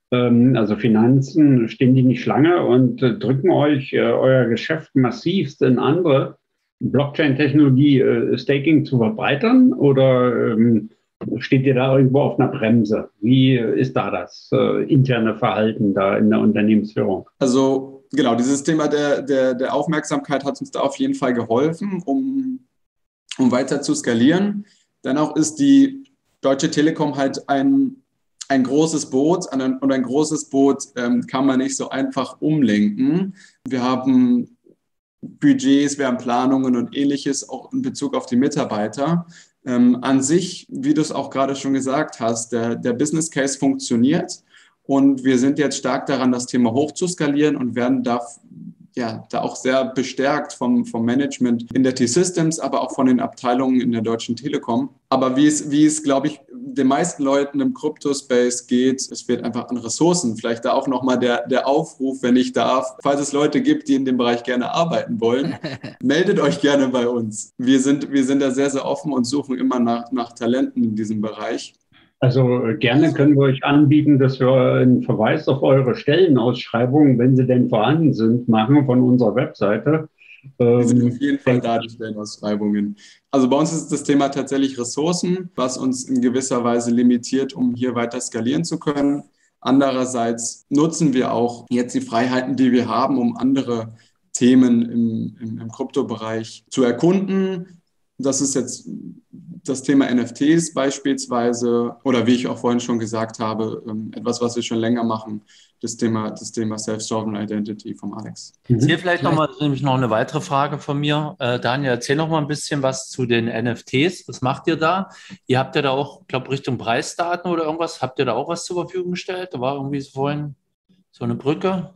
Ähm, also Finanzen, stehen die nicht Schlange und äh, drücken euch äh, euer Geschäft massivst in andere Blockchain-Technologie, äh, Staking zu verbreitern oder ähm, steht ihr da irgendwo auf einer Bremse? Wie ist da das äh, interne Verhalten da in der Unternehmensführung? Also genau, dieses Thema der, der, der Aufmerksamkeit hat uns da auf jeden Fall geholfen, um, um weiter zu skalieren. Dennoch ist die Deutsche Telekom halt ein, ein großes Boot und ein großes Boot ähm, kann man nicht so einfach umlenken. Wir haben Budgets, wir haben Planungen und Ähnliches auch in Bezug auf die Mitarbeiter. Ähm, an sich, wie du es auch gerade schon gesagt hast, der, der Business Case funktioniert und wir sind jetzt stark daran, das Thema hochzuskalieren und werden da, ja, da auch sehr bestärkt vom, vom Management in der T-Systems, aber auch von den Abteilungen in der Deutschen Telekom. Aber wie es, wie es, glaube ich, den meisten Leuten im Krypto-Space geht, es wird einfach an Ressourcen. Vielleicht da auch nochmal der, der Aufruf, wenn ich darf, falls es Leute gibt, die in dem Bereich gerne arbeiten wollen, meldet euch gerne bei uns. Wir sind, wir sind da sehr, sehr offen und suchen immer nach, nach Talenten in diesem Bereich. Also gerne können wir euch anbieten, dass wir einen Verweis auf eure Stellenausschreibungen, wenn sie denn vorhanden sind, machen von unserer Webseite. Die sind auf jeden Fall da, die Stellenausschreibungen. Also bei uns ist das Thema tatsächlich Ressourcen, was uns in gewisser Weise limitiert, um hier weiter skalieren zu können. Andererseits nutzen wir auch jetzt die Freiheiten, die wir haben, um andere Themen im, im, im Kryptobereich zu erkunden. Das ist jetzt das Thema N F Ts beispielsweise oder wie ich auch vorhin schon gesagt habe, etwas, was wir schon länger machen, das Thema, das Thema Self-Sovereign Identity vom Alex. Mhm. Hier vielleicht nochmal nämlich noch eine weitere Frage von mir. Äh, Daniel, erzähl noch mal ein bisschen was zu den N F Ts. Was macht ihr da? Ihr habt ja da auch, ich glaube, Richtung Preisdaten oder irgendwas, habt ihr da auch was zur Verfügung gestellt? Da war irgendwie vorhin so eine Brücke.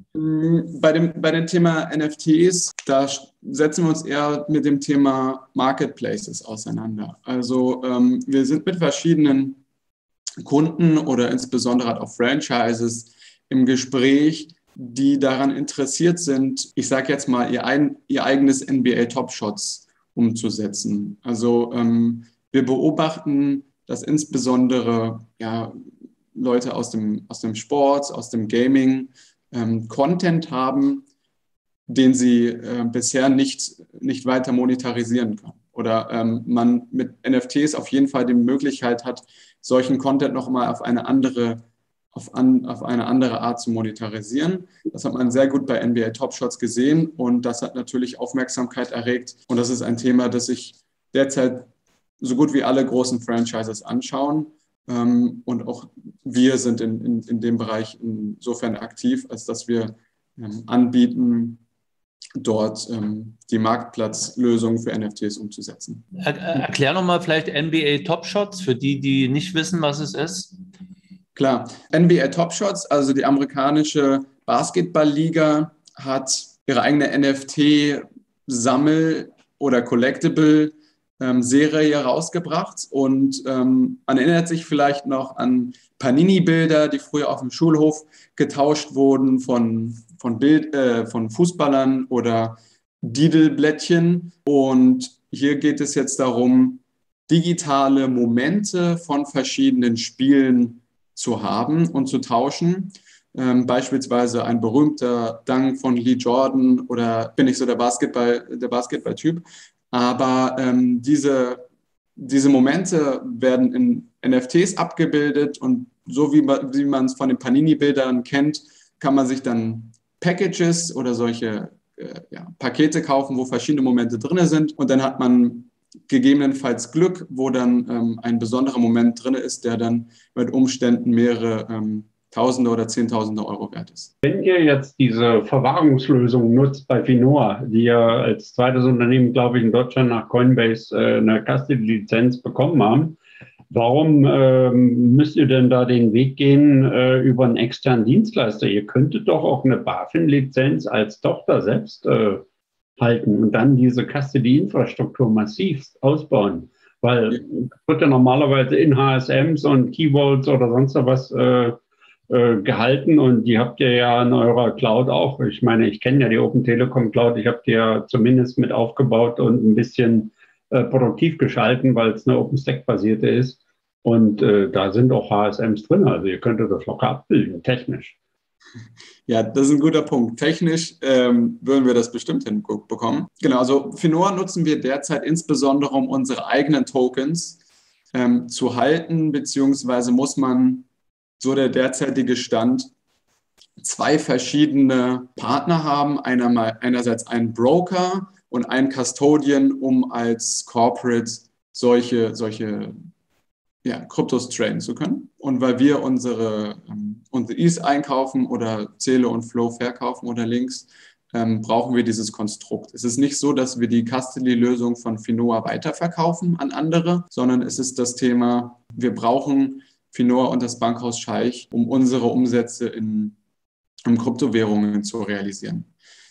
Bei dem, bei dem Thema N F Ts, da setzen wir uns eher mit dem Thema Marketplaces auseinander. Also ähm, wir sind mit verschiedenen Kunden oder insbesondere halt auch Franchises im Gespräch, die daran interessiert sind, ich sage jetzt mal, ihr, ein, ihr eigenes N B A Top Shots umzusetzen. Also ähm, wir beobachten, dass insbesondere ja, Leute aus dem, aus dem Sport, aus dem Gaming, Ähm, Content haben, den sie äh, bisher nicht, nicht weiter monetarisieren können. Oder ähm, man mit N F Ts auf jeden Fall die Möglichkeit hat, solchen Content nochmal auf eine andere, auf, an, auf eine andere Art zu monetarisieren. Das hat man sehr gut bei N B A Top Shots gesehen und das hat natürlich Aufmerksamkeit erregt. Und das ist ein Thema, das sich derzeit so gut wie alle großen Franchises anschauen. Ähm, und auch wir sind in, in, in dem Bereich insofern aktiv, als dass wir ähm, anbieten, dort ähm, die Marktplatzlösung für N F Ts umzusetzen. Er, erklär nochmal vielleicht N B A Top Shots für die, die nicht wissen, was es ist. Klar, N B A Top Shots, also die amerikanische Basketballliga, hat ihre eigene N F T-Sammel- oder Collectible Serie rausgebracht und ähm, man erinnert sich vielleicht noch an Panini-Bilder, die früher auf dem Schulhof getauscht wurden von, von, Bild, äh, von Fußballern oder Didelblättchen. Und hier geht es jetzt darum, digitale Momente von verschiedenen Spielen zu haben und zu tauschen. Ähm, beispielsweise ein berühmter Dunk von Lee Jordan oder bin ich so der Basketball, der Basketball-Typ. Aber ähm, diese, diese Momente werden in N F Ts abgebildet und so wie, wie man es von den Panini-Bildern kennt, kann man sich dann Packages oder solche äh, ja, Pakete kaufen, wo verschiedene Momente drin sind und dann hat man gegebenenfalls Glück, wo dann ähm, ein besonderer Moment drin ist, der dann mit Umständen mehrere ähm, Tausende oder Zehntausende Euro wert ist. Wenn ihr jetzt diese Verwahrungslösung nutzt bei Finoa, die ja als zweites Unternehmen, glaube ich, in Deutschland nach Coinbase äh, eine Custody-Lizenz bekommen haben, warum ähm, müsst ihr denn da den Weg gehen äh, über einen externen Dienstleister? Ihr könntet doch auch eine BaFin-Lizenz als Tochter selbst äh, halten und dann diese Custody-Infrastruktur massiv ausbauen. Weil ja. wird ja normalerweise in H S Ms und Key Vaults oder sonst was äh, gehalten und die habt ihr ja in eurer Cloud auch. Ich meine, ich kenne ja die Open Telekom Cloud, ich habe die ja zumindest mit aufgebaut und ein bisschen äh, produktiv geschalten, weil es eine OpenStack-basierte ist. Und äh, da sind auch H S Ms drin, also ihr könntet das locker abbilden, technisch. Ja, das ist ein guter Punkt. Technisch ähm, würden wir das bestimmt hinbekommen. Genau, also Finoa nutzen wir derzeit insbesondere, um unsere eigenen Tokens ähm, zu halten, beziehungsweise muss man, so der derzeitige Stand, zwei verschiedene Partner haben. Einer, einerseits einen Broker und einen Custodian, um als Corporate solche, solche ja, Kryptos traden zu können. Und weil wir unsere, ähm, unsere E T H einkaufen oder Celo und Flow verkaufen oder Links, ähm, brauchen wir dieses Konstrukt. Es ist nicht so, dass wir die Custody-Lösung von Finoa weiterverkaufen an andere, sondern es ist das Thema, wir brauchen Finoa und das Bankhaus Scheich, um unsere Umsätze in, in Kryptowährungen zu realisieren.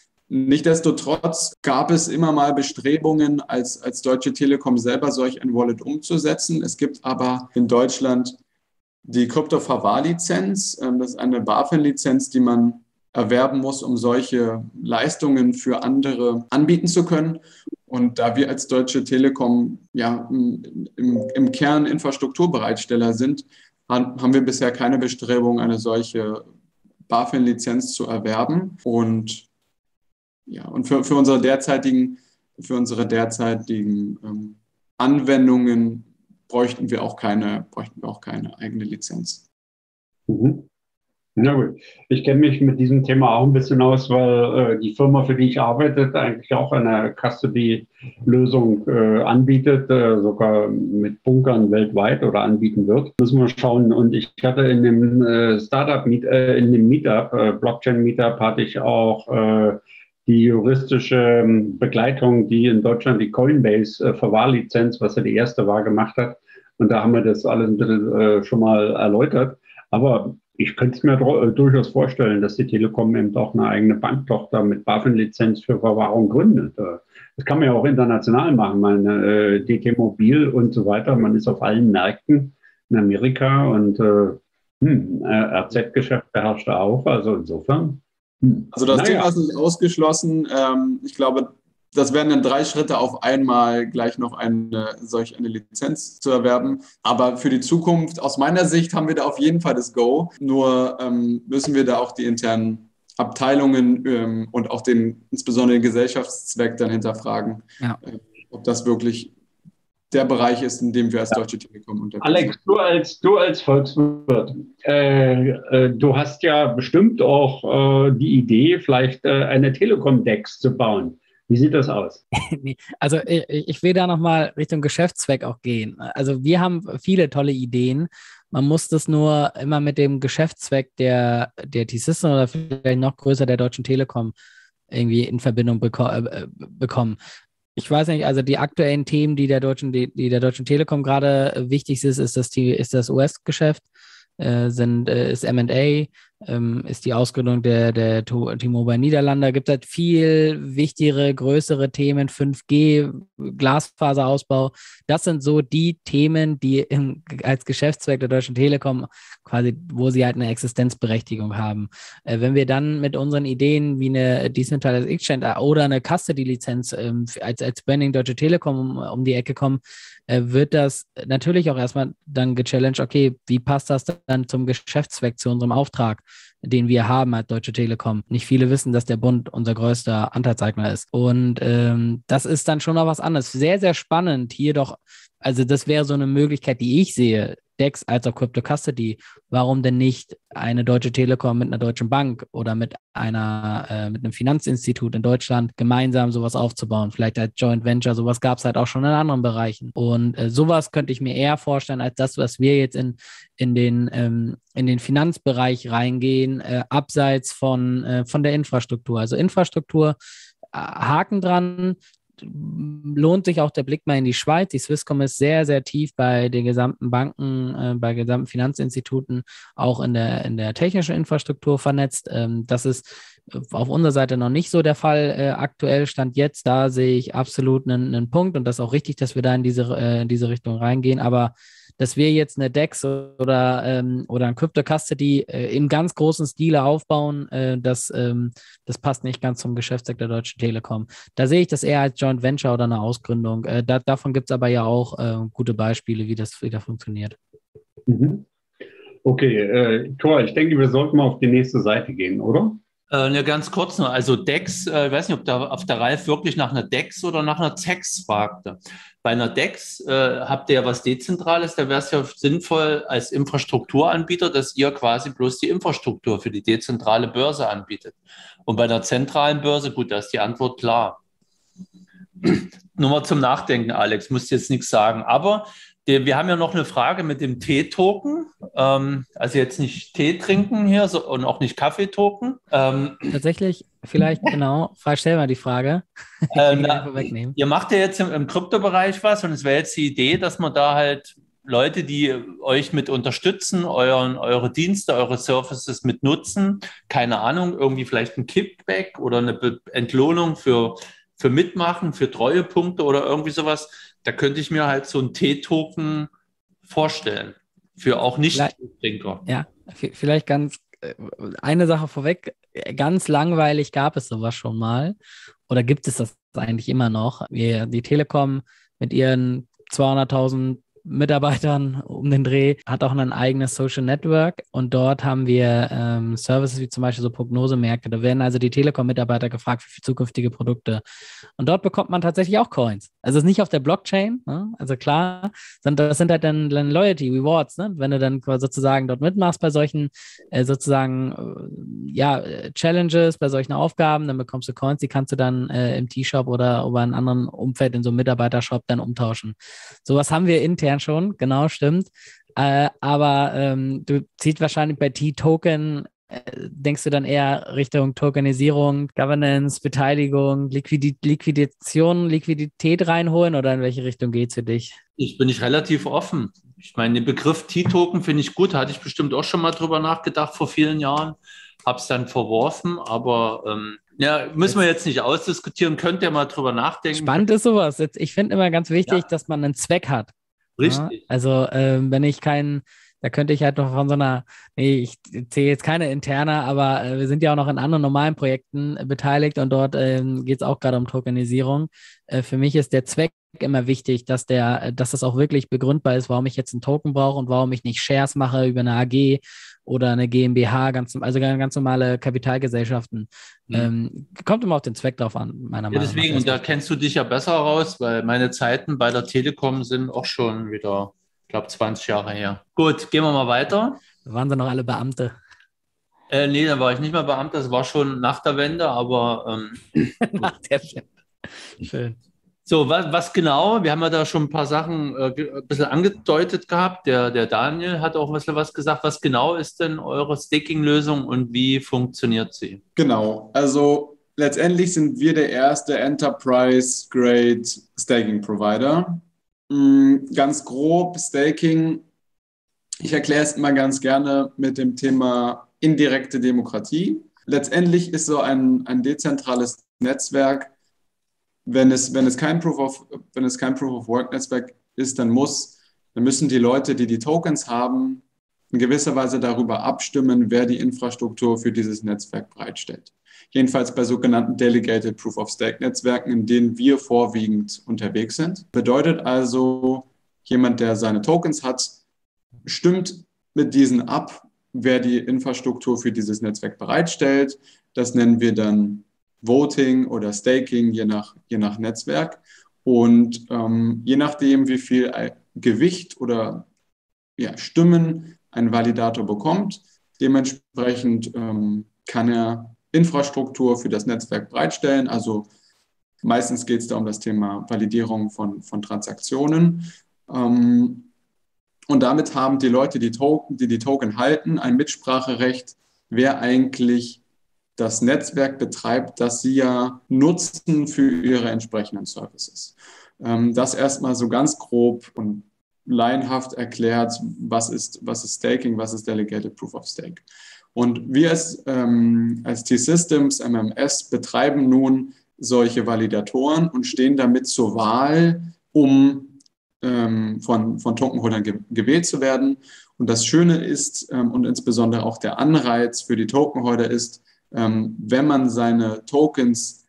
Nichtsdestotrotz gab es immer mal Bestrebungen, als, als Deutsche Telekom selber solch ein Wallet umzusetzen. Es gibt aber in Deutschland die Krypto-Verwahrlizenz. Das ist eine BaFin-Lizenz, die man erwerben muss, um solche Leistungen für andere anbieten zu können. Und da wir als Deutsche Telekom ja im, im Kern Infrastrukturbereitsteller sind, haben wir bisher keine Bestrebung, eine solche BaFin-Lizenz zu erwerben. Und Ja, und für, für unsere derzeitigen, für unsere derzeitigen ähm, Anwendungen bräuchten wir auch keine, bräuchten wir auch keine eigene Lizenz. Mhm. Na gut, ich kenne mich mit diesem Thema auch ein bisschen aus, weil äh, die Firma, für die ich arbeite, eigentlich auch eine Custody-Lösung äh, anbietet, äh, sogar mit Bunkern weltweit oder anbieten wird. Müssen wir schauen. Und ich hatte in dem äh, Startup-Meet, äh, in dem Meetup, äh, Blockchain-Meetup, hatte ich auch äh, die juristische Begleitung, die in Deutschland die Coinbase-Verwahrlizenz, was ja die erste war, gemacht hat. Und da haben wir das alles ein bisschen äh, schon mal erläutert. Aber ich könnte es mir durchaus vorstellen, dass die Telekom eben auch eine eigene Banktochter mit BaFin-Lizenz für Verwahrung gründet. Das kann man ja auch international machen, meine äh, D T Mobil und so weiter. Man ist auf allen Märkten in Amerika und äh, hm, R Z-Geschäft beherrscht er auch. Also insofern. Hm. Also das naja. Thema ist nicht ausgeschlossen. Ähm, ich glaube, das wären dann drei Schritte auf einmal, gleich noch eine solch eine Lizenz zu erwerben. Aber für die Zukunft, aus meiner Sicht, haben wir da auf jeden Fall das Go. Nur ähm, müssen wir da auch die internen Abteilungen ähm, und auch den insbesondere den Gesellschaftszweck dann hinterfragen, ja. äh, ob das wirklich der Bereich ist, in dem wir als Deutsche Telekom unterwegs sind. Alex, du als, du als Volkswirt, äh, äh, du hast ja bestimmt auch äh, die Idee, vielleicht äh, eine Telekom-Dex zu bauen. Wie sieht das aus? Also ich, ich will da nochmal Richtung Geschäftszweck auch gehen. Also wir haben viele tolle Ideen. Man muss das nur immer mit dem Geschäftszweck der, der T-Systems oder vielleicht noch größer der Deutschen Telekom irgendwie in Verbindung beko- äh, bekommen. Ich weiß nicht, also die aktuellen Themen, die der Deutschen, die, die der Deutschen Telekom gerade wichtig ist, ist das, die, ist das U S-Geschäft, äh, sind, äh, ist M und A, ähm, ist die Ausgründung der, der T-Mobile Niederlande. Gibt halt viel wichtigere, größere Themen, fünf G, Glasfaserausbau. Das sind so die Themen, die im, als Geschäftszweck der Deutschen Telekom quasi, wo sie halt eine Existenzberechtigung haben. Äh, wenn wir dann mit unseren Ideen wie eine Decentralized Exchange oder eine Custody-Lizenz ähm, als, als Branding Deutsche Telekom um, um die Ecke kommen, äh, wird das natürlich auch erstmal dann gechallenged, okay, wie passt das dann zum Geschäftszweck, zu unserem Auftrag, den wir haben als Deutsche Telekom. Nicht viele wissen, dass der Bund unser größter Anteilseigner ist. Und ähm, das ist dann schon noch was anderes. Sehr, sehr spannend hier doch, also das wäre so eine Möglichkeit, die ich sehe, Dex als auch Crypto Custody. Warum denn nicht eine Deutsche Telekom mit einer deutschen Bank oder mit einer äh, mit einem Finanzinstitut in Deutschland gemeinsam sowas aufzubauen? Vielleicht als Joint Venture, sowas gab es halt auch schon in anderen Bereichen. Und äh, sowas könnte ich mir eher vorstellen, als das, was wir jetzt in, in, den, ähm, in den Finanzbereich reingehen, äh, abseits von, äh, von der Infrastruktur. Also Infrastruktur, äh, Haken dran, lohnt sich auch der Blick mal in die Schweiz. Die Swisscom ist sehr, sehr tief bei den gesamten Banken, äh, bei gesamten Finanzinstituten, auch in der, in der technischen Infrastruktur vernetzt. Ähm, das ist auf unserer Seite noch nicht so der Fall. Äh, aktuell Stand jetzt, da sehe ich absolut einen, einen Punkt und das ist auch richtig, dass wir da in diese, äh, in diese Richtung reingehen. Aber dass wir jetzt eine Dex oder, ähm, oder ein Crypto Custody äh, im ganz großen Stile aufbauen, äh, das, ähm, das passt nicht ganz zum Geschäftszweck der Deutschen Telekom. Da sehe ich das eher als Joint Venture oder eine Ausgründung. Äh, da, davon gibt es aber ja auch äh, gute Beispiele, wie das wieder funktioniert. Mhm. Okay, äh, Thor, ich denke, wir sollten mal auf die nächste Seite gehen, oder? Äh, ne, ganz kurz noch, also Dex, äh, ich weiß nicht, ob da auf der Ralf wirklich nach einer Dex oder nach einer Zex fragte. Bei einer Dex äh, habt ihr ja was Dezentrales, da wäre es ja sinnvoll als Infrastrukturanbieter, dass ihr quasi bloß die Infrastruktur für die dezentrale Börse anbietet. Und bei einer zentralen Börse, gut, da ist die Antwort klar. Nur mal zum Nachdenken, Alex, musst jetzt nichts sagen. Aber der, wir haben ja noch eine Frage mit dem Tee-Token. Ähm, also jetzt nicht Tee trinken hier so, und auch nicht Kaffee-Token. Ähm, Tatsächlich, vielleicht, genau, stell mal die Frage. Ich äh, kann die na, vorwegnehmen. ihr macht ja jetzt im, im Kryptobereich was und es wäre jetzt die Idee, dass man da halt Leute, die euch mit unterstützen, euren, eure Dienste, eure Services mit nutzen, keine Ahnung, irgendwie vielleicht ein Kickback oder eine Be- Entlohnung für, für Mitmachen, für Treuepunkte oder irgendwie sowas. Da könnte ich mir halt so einen T-Token vorstellen. Für auch Vielleicht, Nicht-Trinker. ja, v- vielleicht ganz äh, eine Sache vorweg. Ganz langweilig gab es sowas schon mal. Oder gibt es das eigentlich immer noch? Wir, die Telekom mit ihren zweihunderttausend Mitarbeitern um den Dreh hat auch ein eigenes Social Network und dort haben wir ähm, Services wie zum Beispiel so Prognosemärkte. Da werden also die Telekom-Mitarbeiter gefragt für zukünftige Produkte. Und dort bekommt man tatsächlich auch Coins. Also es ist nicht auf der Blockchain, ne? Also klar, sondern das sind halt dann, dann Loyalty Rewards, ne? Wenn du dann sozusagen dort mitmachst bei solchen äh, sozusagen äh, ja, Challenges, bei solchen Aufgaben, dann bekommst du Coins, die kannst du dann äh, im T-Shop oder über einen anderen Umfeld in so einem Mitarbeitershop dann umtauschen. Sowas haben wir intern schon, genau, stimmt. Äh, aber ähm, du ziehst wahrscheinlich bei T-Token, äh, denkst du dann eher Richtung Tokenisierung, Governance, Beteiligung, Liquidi Liquidation, Liquidität reinholen oder in welche Richtung geht es für dich? Ich bin ich relativ offen. Ich meine, den Begriff T-Token finde ich gut, hatte ich bestimmt auch schon mal drüber nachgedacht vor vielen Jahren, habe es dann verworfen, aber ähm, ja, müssen wir jetzt nicht ausdiskutieren, könnt ihr mal drüber nachdenken. Spannend ist sowas. Jetzt, ich finde immer ganz wichtig, Ja. dass man einen Zweck hat. Richtig. Ja? Also ähm, wenn ich keinen, da könnte ich halt noch von so einer, nee, ich zähle jetzt keine interne, aber äh, wir sind ja auch noch in anderen normalen Projekten äh, beteiligt und dort ähm, geht es auch gerade um Tokenisierung. Äh, für mich ist der Zweck immer wichtig, dass der, dass das auch wirklich begründbar ist, warum ich jetzt einen Token brauche und warum ich nicht Shares mache über eine A G oder eine GmbH, ganz, also ganz normale Kapitalgesellschaften. Mhm. Ähm, kommt immer auf den Zweck drauf an, meiner Ja, Meinung nach. deswegen, und da kennst du dich ja besser raus, weil meine Zeiten bei der Telekom sind auch schon wieder, ich glaube, zwanzig Jahre her. Gut, gehen wir mal weiter. Da waren sie noch alle Beamte. Äh, nee, da war ich nicht mehr Beamter, das war schon nach der Wende, aber ähm, Nach der Wende. Schön. so, was, was genau? Wir haben ja da schon ein paar Sachen äh, ge- ein bisschen angedeutet gehabt. Der, der Daniel hat auch ein bisschen was gesagt. Was genau ist denn eure Staking-Lösung und wie funktioniert sie? Genau, also letztendlich sind wir der erste Enterprise-Grade Staking-Provider. Mm, Ganz grob, Staking, ich erkläre es immer ganz gerne mit dem Thema indirekte Demokratie. Letztendlich ist so ein, ein dezentrales Netzwerk, wenn es, wenn es kein Proof of, wenn es kein Proof of Work Netzwerk ist, dann muss, dann müssen die Leute, die die Tokens haben, in gewisser Weise darüber abstimmen, wer die Infrastruktur für dieses Netzwerk bereitstellt. Jedenfalls bei sogenannten Delegated Proof of Stake Netzwerken, in denen wir vorwiegend unterwegs sind. Bedeutet also, jemand, der seine Tokens hat, stimmt mit diesen ab, wer die Infrastruktur für dieses Netzwerk bereitstellt. Das nennen wir dann Voting oder Staking, je nach, je nach Netzwerk. Und ähm, je nachdem, wie viel Gewicht oder ja, Stimmen ein Validator bekommt, dementsprechend ähm, kann er Infrastruktur für das Netzwerk bereitstellen. Also meistens geht es da um das Thema Validierung von, von Transaktionen. Ähm, und damit haben die Leute, die, Token, die die Token halten, ein Mitspracherecht, wer eigentlich das Netzwerk betreibt, das sie ja nutzen für ihre entsprechenden Services. Ähm, das erstmal so ganz grob und laienhaft erklärt, was ist, was ist Staking, was ist Delegated Proof of Stake. Und wir als, ähm, als T-Systems, M M S, betreiben nun solche Validatoren und stehen damit zur Wahl, um ähm, von, von Tokenholdern ge- gewählt zu werden. Und das Schöne ist ähm, und insbesondere auch der Anreiz für die Tokenholder ist, ähm, wenn man seine Tokens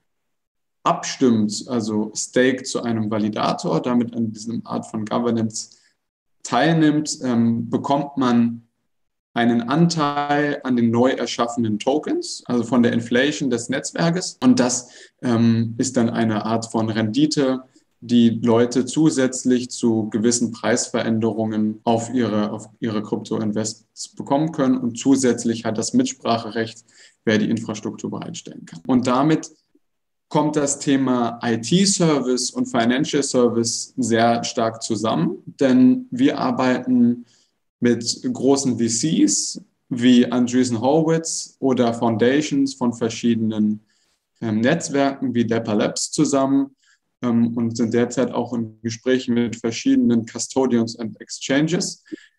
abstimmt, also stake zu einem Validator, damit an diesem Art von Governance teilnimmt, ähm, bekommt man einen Anteil an den neu erschaffenen Tokens, also von der Inflation des Netzwerkes. Und das ähm, ist dann eine Art von Rendite, die Leute zusätzlich zu gewissen Preisveränderungen auf ihre, auf ihre Krypto-Invests bekommen können. Und zusätzlich hat das Mitspracherecht, wer die Infrastruktur bereitstellen kann. Und damit kommt das Thema I T-Service und Financial Service sehr stark zusammen, denn wir arbeiten mit großen V Cs wie Andreessen Horowitz oder Foundations von verschiedenen ähm, Netzwerken wie Dapper Labs zusammen ähm, und sind derzeit auch in Gesprächen mit verschiedenen Custodians and Exchanges.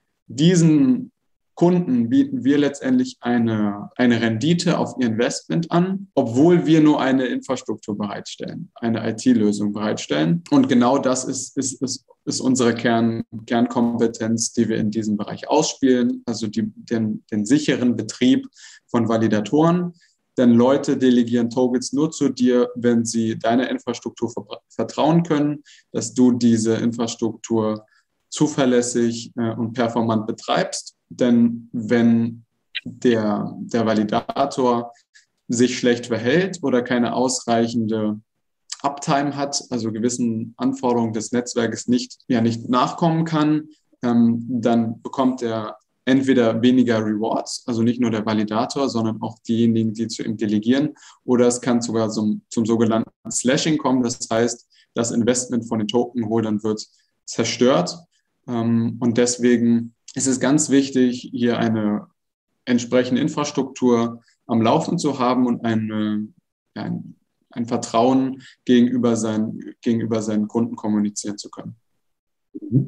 Diesen Kunden bieten wir letztendlich eine, eine Rendite auf ihr Investment an, obwohl wir nur eine Infrastruktur bereitstellen, eine I T-Lösung bereitstellen. Und genau das ist, ist, ist, ist unsere Kern, Kernkompetenz, die wir in diesem Bereich ausspielen, also die, den, den sicheren Betrieb von Validatoren. Denn Leute delegieren Tokens nur zu dir, wenn sie deiner Infrastruktur vertrauen können, dass du diese Infrastruktur zuverlässig äh, und performant betreibst. Denn wenn der, der Validator sich schlecht verhält oder keine ausreichende Uptime hat, also gewissen Anforderungen des Netzwerkes nicht, ja, nicht nachkommen kann, ähm, dann bekommt er entweder weniger Rewards, also nicht nur der Validator, sondern auch diejenigen, die zu ihm delegieren, oder es kann sogar zum, zum sogenannten Slashing kommen. Das heißt, das Investment von den Tokenholdern wird zerstört. Ähm, und deswegen ist es ganz wichtig, hier eine entsprechende Infrastruktur am Laufen zu haben und eine, ein, ein Vertrauen gegenüber, sein, gegenüber seinen Kunden kommunizieren zu können. Mhm.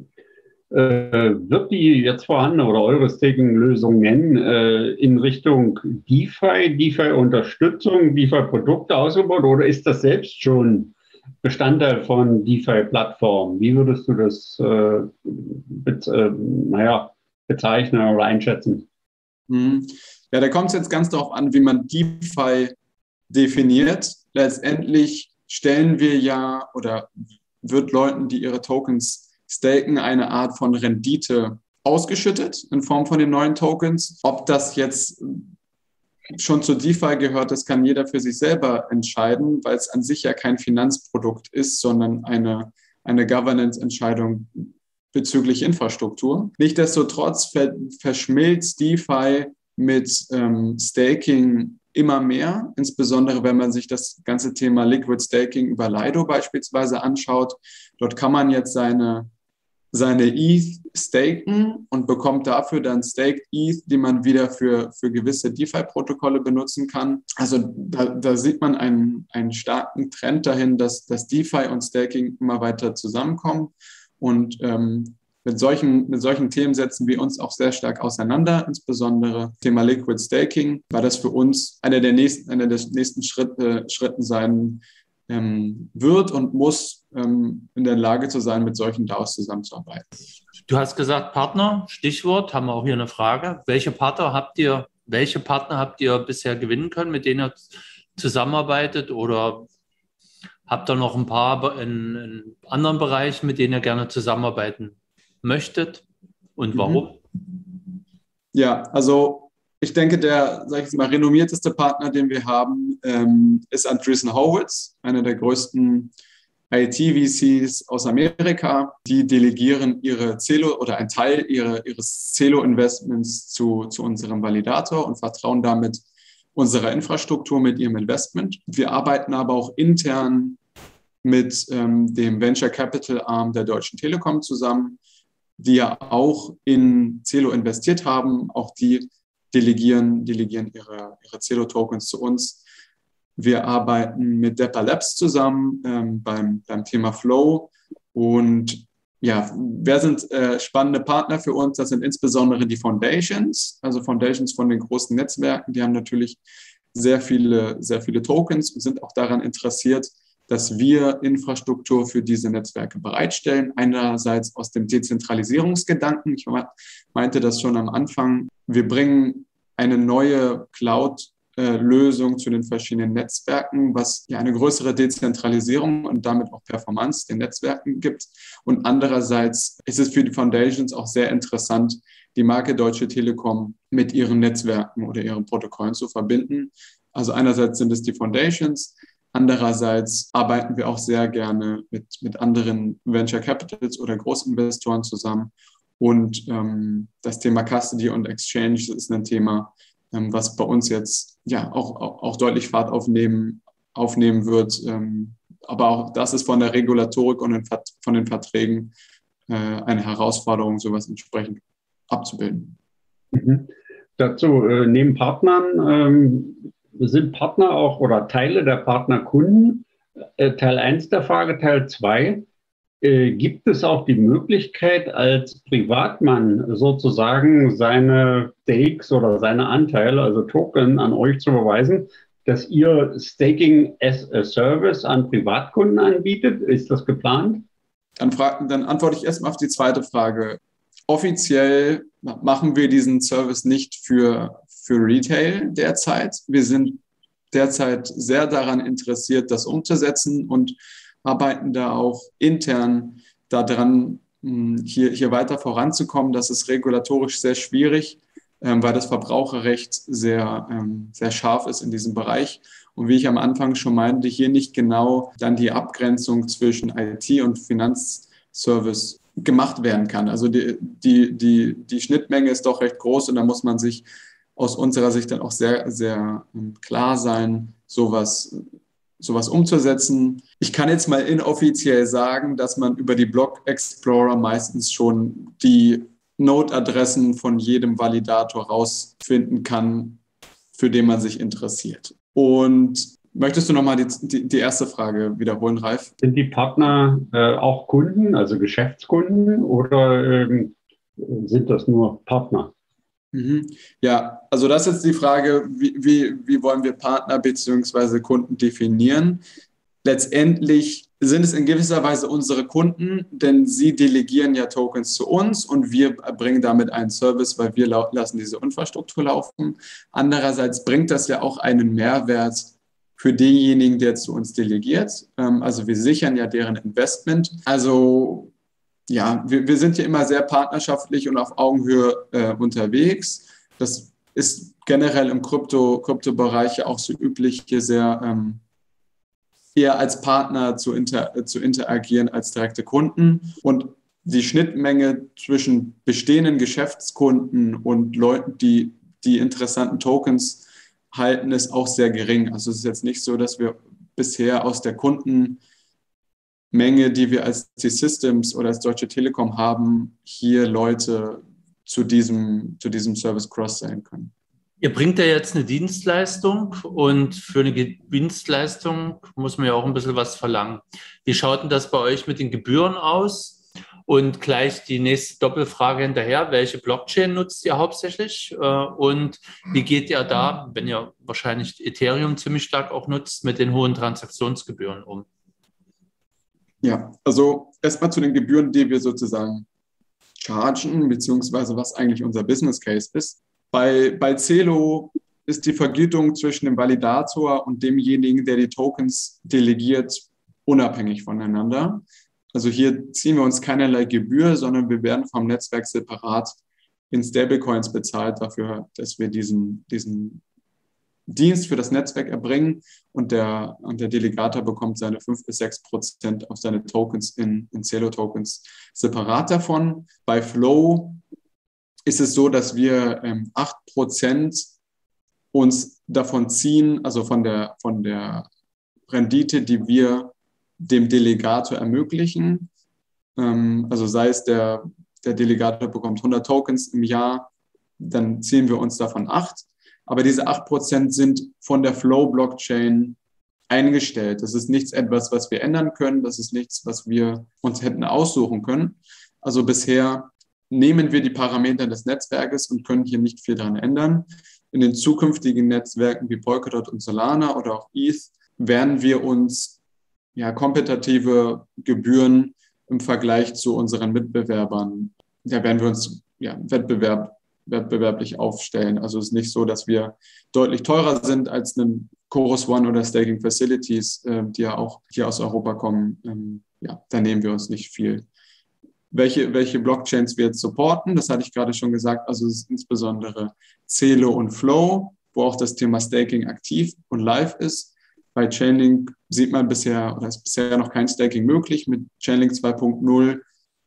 Äh, wird die jetzt vorhandene oder eure Staking-Lösung nennen, äh, in Richtung DeFi, DeFi-Unterstützung, DeFi-Produkte ausgebaut oder ist das selbst schon Bestandteil von DeFi-Plattformen? Wie würdest du das äh, be äh, naja, bezeichnen oder einschätzen? Ja, da kommt es jetzt ganz darauf an, wie man DeFi definiert. Letztendlich stellen wir ja oder wird Leuten, die ihre Tokens staken, eine Art von Rendite ausgeschüttet in Form von den neuen Tokens. Ob das jetzt schon zu DeFi gehört, das kann jeder für sich selber entscheiden, weil es an sich ja kein Finanzprodukt ist, sondern eine, eine Governance-Entscheidung bezüglich Infrastruktur. Nichtsdestotrotz ver verschmilzt DeFi mit ähm, Staking immer mehr, insbesondere wenn man sich das ganze Thema Liquid Staking über Lido beispielsweise anschaut. Dort kann man jetzt seine, seine E T H staken und bekommt dafür dann Staked E T H, die man wieder für, für gewisse DeFi-Protokolle benutzen kann. Also da, da sieht man einen, einen starken Trend dahin, dass, dass DeFi und Staking immer weiter zusammenkommen. Und ähm, mit solchen, mit solchen Themen setzen wir uns auch sehr stark auseinander, insbesondere Thema Liquid Staking, weil das für uns einer der nächsten, einer der nächsten Schritte, Schritten sein ähm, wird und muss, ähm, in der Lage zu sein, mit solchen D A Os zusammenzuarbeiten. Du hast gesagt Partner, Stichwort, haben wir auch hier eine Frage. Welche Partner habt ihr, welche Partner habt ihr bisher gewinnen können, mit denen ihr zusammenarbeitet, oder habt ihr noch ein paar in, in anderen Bereichen, mit denen ihr gerne zusammenarbeiten möchtet und warum? Ja, also ich denke, der, sag ich jetzt mal, renommierteste Partner, den wir haben, ähm, ist Andreessen Horowitz, einer der größten I T-V Cs aus Amerika. Die delegieren ihre Celo oder einen Teil ihre, ihres Celo-Investments zu, zu unserem Validator und vertrauen damit unserer Infrastruktur mit ihrem Investment. Wir arbeiten aber auch intern mit ähm, dem Venture Capital Arm der Deutschen Telekom zusammen, die ja auch in Celo investiert haben. Auch die delegieren, delegieren ihre, ihre Celo-Tokens zu uns. Wir arbeiten mit Dapper Labs zusammen ähm, beim, beim Thema Flow. Und ja, wer sind äh, spannende Partner für uns? Das sind insbesondere die Foundations, also Foundations von den großen Netzwerken. Die haben natürlich sehr viele, sehr viele Tokens und sind auch daran interessiert, dass wir Infrastruktur für diese Netzwerke bereitstellen. Einerseits aus dem Dezentralisierungsgedanken. Ich meinte das schon am Anfang. Wir bringen eine neue Cloud Lösung zu den verschiedenen Netzwerken, was ja eine größere Dezentralisierung und damit auch Performance den Netzwerken gibt. Und andererseits ist es für die Foundations auch sehr interessant, die Marke Deutsche Telekom mit ihren Netzwerken oder ihren Protokollen zu verbinden. Also einerseits sind es die Foundations, andererseits arbeiten wir auch sehr gerne mit, mit anderen Venture Capitals oder Großinvestoren zusammen. Und ähm, das Thema Custody und Exchange ist ein Thema, ähm, was bei uns jetzt ja auch, auch, auch deutlich Fahrt aufnehmen, aufnehmen wird. Ähm, aber auch das ist von der Regulatorik und den, von den Verträgen äh, eine Herausforderung, sowas entsprechend abzubilden. Mhm. Dazu, äh, neben Partnern, ähm, sind Partner auch oder Teile der Partner Kunden? Äh, Teil eins der Frage, Teil zwei. Äh, gibt es auch die Möglichkeit, als Privatmann sozusagen seine Stakes oder seine Anteile, also Token, an euch zu überweisen, dass ihr Staking as a Service an Privatkunden anbietet? Ist das geplant? Dann, frag, dann antworte ich erstmal auf die zweite Frage. Offiziell machen wir diesen Service nicht für, für Retail derzeit. Wir sind derzeit sehr daran interessiert, das umzusetzen und arbeiten da auch intern daran, hier, hier weiter voranzukommen. Das ist regulatorisch sehr schwierig, weil das Verbraucherrecht sehr, sehr scharf ist in diesem Bereich. Und wie ich am Anfang schon meinte, hier nicht genau dann die Abgrenzung zwischen I T und Finanzservice gemacht werden kann. Also die, die, die, die Schnittmenge ist doch recht groß und da muss man sich aus unserer Sicht dann auch sehr, sehr klar sein, sowas, sowas umzusetzen. Ich kann jetzt mal inoffiziell sagen, dass man über die Block Explorer meistens schon die Node-Adressen von jedem Validator rausfinden kann, für den man sich interessiert. Und möchtest du nochmal die, die, die erste Frage wiederholen, Ralf? Sind die Partner äh, auch Kunden, also Geschäftskunden, oder ähm, sind das nur Partner? Mhm. Ja, also das ist jetzt die Frage, wie, wie, wie wollen wir Partner bzw. Kunden definieren? Letztendlich sind es in gewisser Weise unsere Kunden, denn sie delegieren ja Tokens zu uns und wir bringen damit einen Service, weil wir lau- lassen diese Infrastruktur laufen. Andererseits bringt das ja auch einen Mehrwert für denjenigen, der zu uns delegiert. Also wir sichern ja deren Investment. Also ja, wir, wir sind hier immer sehr partnerschaftlich und auf Augenhöhe äh, unterwegs. Das ist generell im Krypto, Kryptobereich auch so üblich, hier sehr ähm, eher als Partner zu, inter, zu interagieren als direkte Kunden. Und die Schnittmenge zwischen bestehenden Geschäftskunden und Leuten, die die interessanten Tokens halten, ist auch sehr gering. Also es ist jetzt nicht so, dass wir bisher aus der Kundenmenge, die wir als T-Systems oder als Deutsche Telekom haben, hier Leute zu diesem, zu diesem Service cross-sellen können. Ihr bringt ja jetzt eine Dienstleistung und für eine Dienstleistung muss man ja auch ein bisschen was verlangen. Wie schaut denn das bei euch mit den Gebühren aus? Und gleich die nächste Doppelfrage hinterher. Welche Blockchain nutzt ihr hauptsächlich? Und wie geht ihr da, wenn ihr wahrscheinlich Ethereum ziemlich stark auch nutzt, mit den hohen Transaktionsgebühren um? Ja, also erstmal zu den Gebühren, die wir sozusagen chargen, beziehungsweise was eigentlich unser Business Case ist. Bei, bei Celo ist die Vergütung zwischen dem Validator und demjenigen, der die Tokens delegiert, unabhängig voneinander. Also hier ziehen wir uns keinerlei Gebühr, sondern wir werden vom Netzwerk separat in Stablecoins bezahlt dafür, dass wir diesen, diesen Dienst für das Netzwerk erbringen und der, und der Delegator bekommt seine fünf bis sechs Prozent auf seine Tokens in, in Celo-Tokens separat davon. Bei Flow ist es so, dass wir ähm, acht Prozent uns davon ziehen, also von der, von der Rendite, die wir dem Delegator ermöglichen. Ähm, also sei es der, der Delegator bekommt hundert Tokens im Jahr, dann ziehen wir uns davon acht. Aber diese acht Prozent sind von der Flow-Blockchain eingestellt. Das ist nichts etwas, was wir ändern können. Das ist nichts, was wir uns hätten aussuchen können. Also bisher nehmen wir die Parameter des Netzwerkes und können hier nicht viel daran ändern. In den zukünftigen Netzwerken wie Polkadot und Solana oder auch E T H werden wir uns ja, kompetitive Gebühren im Vergleich zu unseren Mitbewerbern, da werden wir uns ja, im Wettbewerb wettbewerblich aufstellen. Also es ist nicht so, dass wir deutlich teurer sind als ein Chorus One oder Staking Facilities, äh, die ja auch hier aus Europa kommen. Ähm, ja, da nehmen wir uns nicht viel. Welche, welche Blockchains wir jetzt supporten, das hatte ich gerade schon gesagt, also es ist insbesondere Celo und Flow, wo auch das Thema Staking aktiv und live ist. Bei Chainlink sieht man bisher, oder ist bisher noch kein Staking möglich. Mit Chainlink zwei Punkt null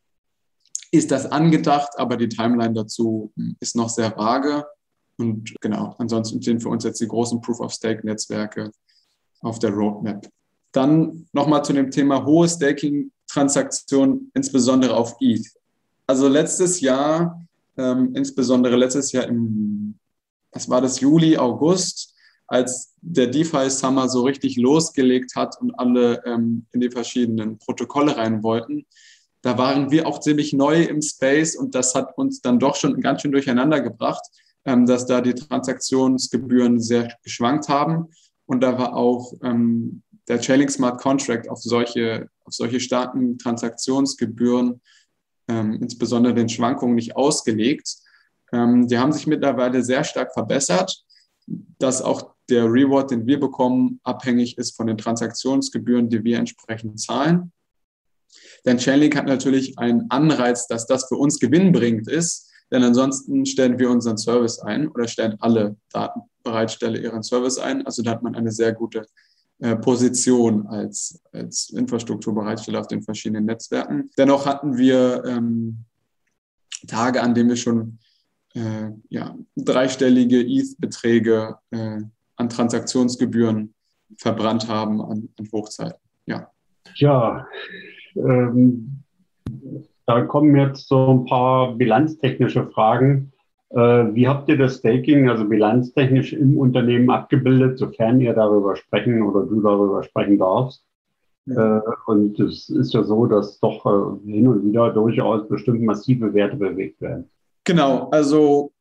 ist das angedacht, aber die Timeline dazu ist noch sehr vage. Und genau, ansonsten sind für uns jetzt die großen Proof-of-Stake-Netzwerke auf der Roadmap. Dann nochmal zu dem Thema hohe Staking-Transaktionen, insbesondere auf E T H. Also letztes Jahr, ähm, insbesondere letztes Jahr im, was war das, Juli, August, als der DeFi-Summer so richtig losgelegt hat und alle ähm, in die verschiedenen Protokolle rein wollten, da waren wir auch ziemlich neu im Space und das hat uns dann doch schon ganz schön durcheinander gebracht, ähm, dass da die Transaktionsgebühren sehr geschwankt haben. Und da war auch ähm, der Chainlink Smart Contract auf solche, auf solche starken Transaktionsgebühren, ähm, insbesondere den Schwankungen, nicht ausgelegt. Ähm, die haben sich mittlerweile sehr stark verbessert, dass auch der Reward, den wir bekommen, abhängig ist von den Transaktionsgebühren, die wir entsprechend zahlen. Denn Chainlink hat natürlich einen Anreiz, dass das für uns gewinnbringend ist, denn ansonsten stellen wir unseren Service ein oder stellen alle Datenbereitsteller ihren Service ein. Also da hat man eine sehr gute äh, Position als, als Infrastrukturbereitsteller auf den verschiedenen Netzwerken. Dennoch hatten wir ähm, Tage, an denen wir schon äh, ja, dreistellige E T H-Beträge äh, an Transaktionsgebühren verbrannt haben an, an Hochzeiten. Ja. Tja, ähm, da kommen jetzt so ein paar bilanztechnische Fragen. Äh, wie habt ihr das Staking, also bilanztechnisch im Unternehmen abgebildet, sofern ihr darüber sprechen oder du darüber sprechen darfst? Ja. Äh, und es ist ja so, dass doch äh, hin und wieder durchaus bestimmt massive Werte bewegt werden. Genau, also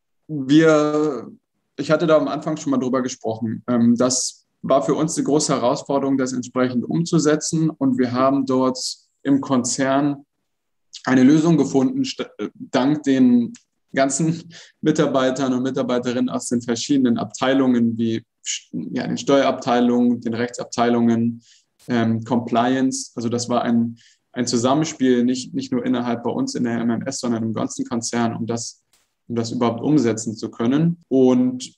wir, ich hatte da am Anfang schon mal drüber gesprochen, ähm, das war für uns eine große Herausforderung, das entsprechend umzusetzen. Und wir haben dort im Konzern eine Lösung gefunden, dank den ganzen Mitarbeitern und Mitarbeiterinnen aus den verschiedenen Abteilungen, wie ja, den Steuerabteilungen, den Rechtsabteilungen, ähm, Compliance. Also das war ein, ein Zusammenspiel, nicht, nicht nur innerhalb bei uns in der M M S, sondern im ganzen Konzern, um das, um das überhaupt umsetzen zu können. Und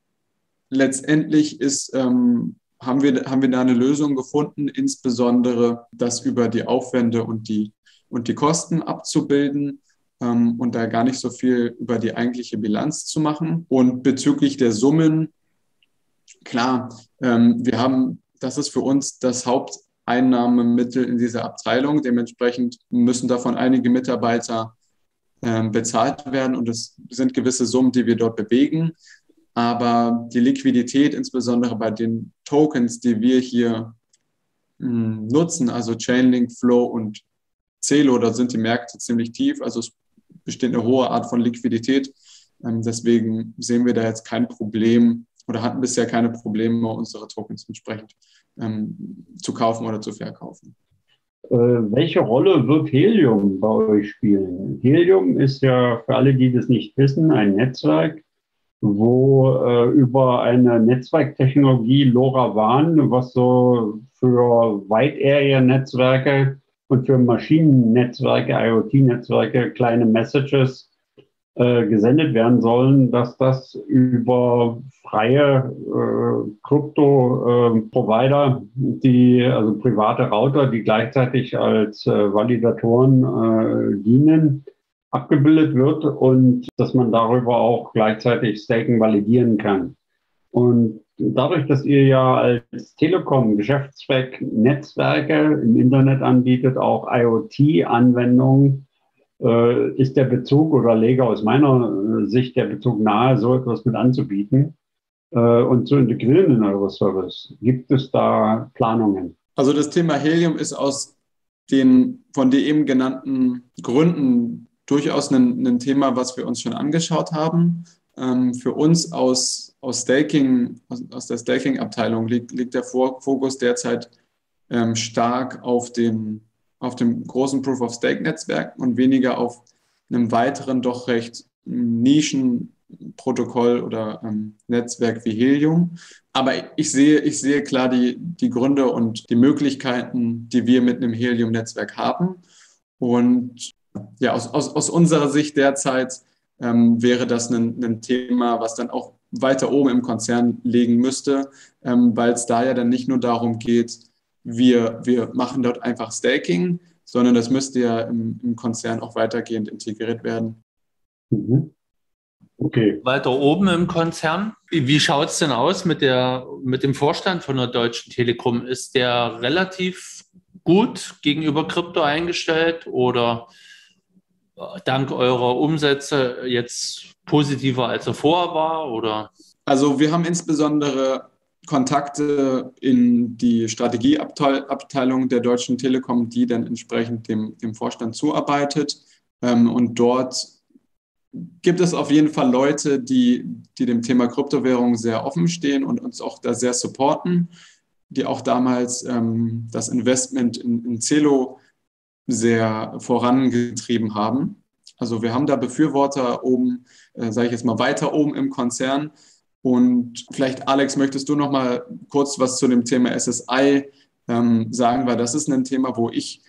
letztendlich ist, ähm, haben wir, haben wir da eine Lösung gefunden, insbesondere das über die Aufwände und die, und die Kosten abzubilden ähm, und da gar nicht so viel über die eigentliche Bilanz zu machen. Und bezüglich der Summen, klar, ähm, wir haben, das ist für uns das Haupteinnahmemittel in dieser Abteilung. Dementsprechend müssen davon einige Mitarbeiter ähm, bezahlt werden und es sind gewisse Summen, die wir dort bewegen. Aber die Liquidität, insbesondere bei den Tokens, die wir hier mh, nutzen, also Chainlink, Flow und Celo, da sind die Märkte ziemlich tief. Also es besteht eine hohe Art von Liquidität. Ähm, deswegen sehen wir da jetzt kein Problem oder hatten bisher keine Probleme, unsere Tokens entsprechend ähm, zu kaufen oder zu verkaufen. Äh, welche Rolle wird Helium bei euch spielen? Helium ist ja, für alle, die das nicht wissen, ein Netzwerk, wo äh, über eine Netzwerktechnologie LoRaWAN, was so für Wide-Area-Netzwerke und für Maschinennetzwerke, IoT-Netzwerke, kleine Messages äh, gesendet werden sollen, dass das über freie äh, Krypto-Provider, äh, die, also private Router, die gleichzeitig als äh, Validatoren äh, dienen, abgebildet wird und dass man darüber auch gleichzeitig Staken validieren kann. Und dadurch, dass ihr ja als Telekom Geschäftszweck Netzwerke im Internet anbietet, auch IoT-Anwendungen, äh, ist der Bezug oder lege aus meiner Sicht der Bezug nahe, so etwas mit anzubieten äh, und zu integrieren in eure Service. Gibt es da Planungen? Also das Thema Helium ist aus den von dir eben genannten Gründen durchaus ein, ein Thema, was wir uns schon angeschaut haben. Ähm, für uns aus, aus Staking, aus, aus der Staking-Abteilung liegt, liegt der Fokus derzeit ähm, stark auf, den, auf dem großen Proof-of-Stake-Netzwerk und weniger auf einem weiteren, doch recht Nischenprotokoll oder ähm, Netzwerk wie Helium. Aber ich sehe, ich sehe klar die, die Gründe und die Möglichkeiten, die wir mit einem Helium-Netzwerk haben. Und ja, aus, aus, aus unserer Sicht derzeit ähm, wäre das ein, ein Thema, was dann auch weiter oben im Konzern liegen müsste, ähm, weil es da ja dann nicht nur darum geht, wir, wir machen dort einfach Staking, sondern das müsste ja im, im Konzern auch weitergehend integriert werden. Mhm. Okay. Weiter oben im Konzern. Wie, wie schaut es denn aus mit, der, mit dem Vorstand von der Deutschen Telekom? Ist der relativ gut gegenüber Krypto eingestellt oder dank eurer Umsätze jetzt positiver, als er vorher war? Oder? Also wir haben insbesondere Kontakte in die Strategieabteilung der Deutschen Telekom, die dann entsprechend dem, dem Vorstand zuarbeitet. Und dort gibt es auf jeden Fall Leute, die, die dem Thema Kryptowährung sehr offen stehen und uns auch da sehr supporten, die auch damals ähm, das Investment in, in Celo sehr vorangetrieben haben. Also wir haben da Befürworter oben, äh, sage ich jetzt mal weiter oben im Konzern. Und vielleicht, Alex, möchtest du noch mal kurz was zu dem Thema S S I ähm, sagen, weil das ist ein Thema, wo ich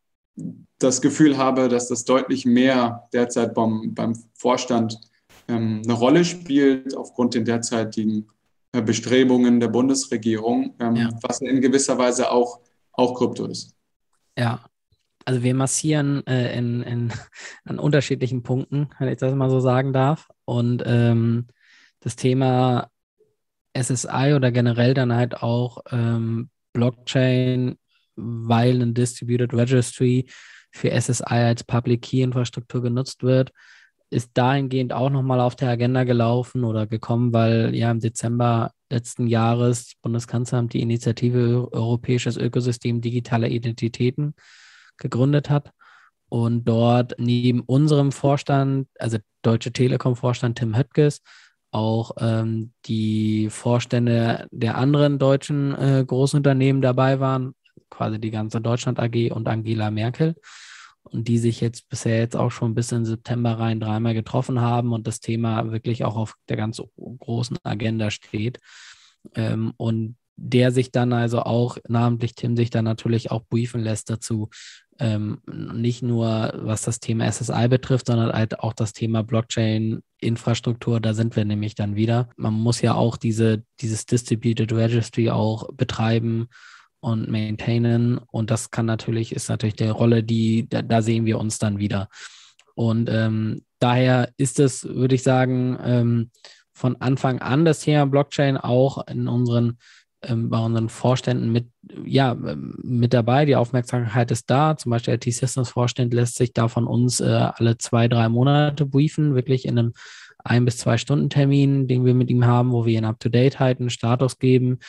das Gefühl habe, dass das deutlich mehr derzeit beim, beim Vorstand ähm, eine Rolle spielt, aufgrund der derzeitigen äh, Bestrebungen der Bundesregierung, ähm, ja. was in gewisser Weise auch, auch Krypto ist. Ja, also wir massieren äh, in, in, an unterschiedlichen Punkten, wenn ich das mal so sagen darf. Und ähm, das Thema S S I oder generell dann halt auch ähm, Blockchain, weil ein Distributed Registry für S S I als Public Key Infrastruktur genutzt wird, ist dahingehend auch nochmal auf der Agenda gelaufen oder gekommen, weil ja im Dezember letzten Jahres das Bundeskanzleramt die Initiative Europäisches Ökosystem digitaler Identitäten gegründet hat und dort neben unserem Vorstand, also Deutsche Telekom-Vorstand Tim Höttges, auch ähm, die Vorstände der anderen deutschen äh, Großunternehmen dabei waren, quasi die ganze Deutschland A G und Angela Merkel, und die sich jetzt bisher jetzt auch schon bis in September rein dreimal getroffen haben und das Thema wirklich auch auf der ganz großen Agenda steht. Ähm, und der sich dann also auch, namentlich Tim, sich dann natürlich auch briefen lässt dazu, ähm, nicht nur was das Thema S S I betrifft, sondern halt auch das Thema Blockchain-Infrastruktur, da sind wir nämlich dann wieder. Man muss ja auch diese, dieses Distributed Registry auch betreiben und maintainen, und das kann natürlich, ist natürlich der Rolle, die, da, da sehen wir uns dann wieder. Und ähm, daher ist es, würde ich sagen, ähm, von Anfang an das Thema Blockchain auch in unseren ähm, bei unseren Vorständen mit, ja, mit dabei. Die Aufmerksamkeit ist da. Zum Beispiel der T-Systems-Vorstand lässt sich da von uns äh, alle zwei, drei Monate briefen, wirklich in einem ein- bis zwei Stunden Termin, den wir mit ihm haben, wo wir ihn up-to-date halten, einen Status geben.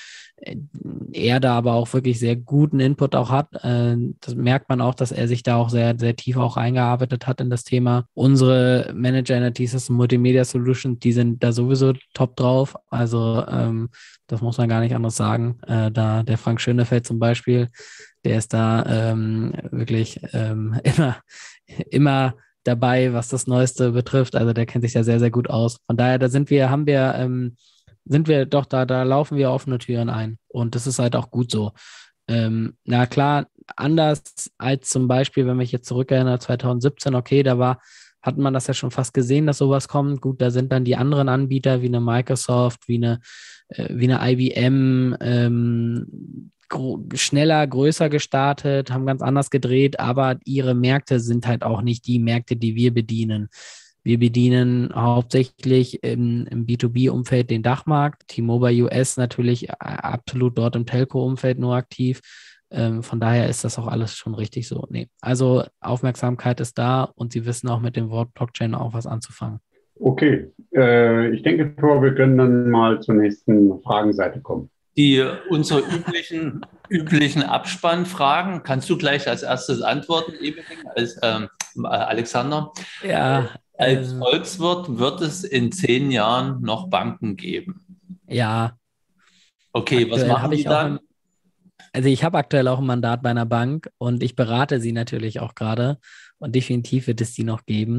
Er da aber auch wirklich sehr guten Input auch hat. Das merkt man auch, dass er sich da auch sehr, sehr tief auch eingearbeitet hat in das Thema. Unsere Manager in der T-Systems Multimedia Solutions, die sind da sowieso top drauf. Also ähm, das muss man gar nicht anders sagen. Äh, da der Frank Schönefeld zum Beispiel, der ist da ähm, wirklich ähm, immer, immer dabei, was das Neueste betrifft. Also der kennt sich ja sehr, sehr gut aus. Von daher, da sind wir, haben wir, ähm, sind wir doch da, da laufen wir offene Türen ein. Und das ist halt auch gut so. Ähm, na klar, anders als zum Beispiel, wenn mich jetzt zurückerinnere, zwanzig siebzehn, okay, da war, hat man das ja schon fast gesehen, dass sowas kommt. Gut, da sind dann die anderen Anbieter wie eine Microsoft, wie eine, äh, wie eine I B M, ähm, gro- schneller, größer gestartet, haben ganz anders gedreht, aber ihre Märkte sind halt auch nicht die Märkte, die wir bedienen. Wir bedienen hauptsächlich im, im B zwei B-Umfeld den Dachmarkt. T-Mobile U S natürlich absolut dort im Telco-Umfeld nur aktiv. Ähm, von daher ist das auch alles schon richtig so. Nee. Also Aufmerksamkeit ist da und Sie wissen auch mit dem Wort Blockchain auch was anzufangen. Okay, äh, ich denke, Thor, wir können dann mal zur nächsten Fragenseite kommen. Die unsere üblichen, üblichen Abspannfragen kannst du gleich als erstes antworten, Ebeling, als ähm, Alexander. Ja. Als Volkswirt wird es in zehn Jahren noch Banken geben? Ja. Okay, aktuell was machen die dann? Ein, also ich habe aktuell auch ein Mandat bei einer Bank und ich berate sie natürlich auch gerade und definitiv wird es die noch geben.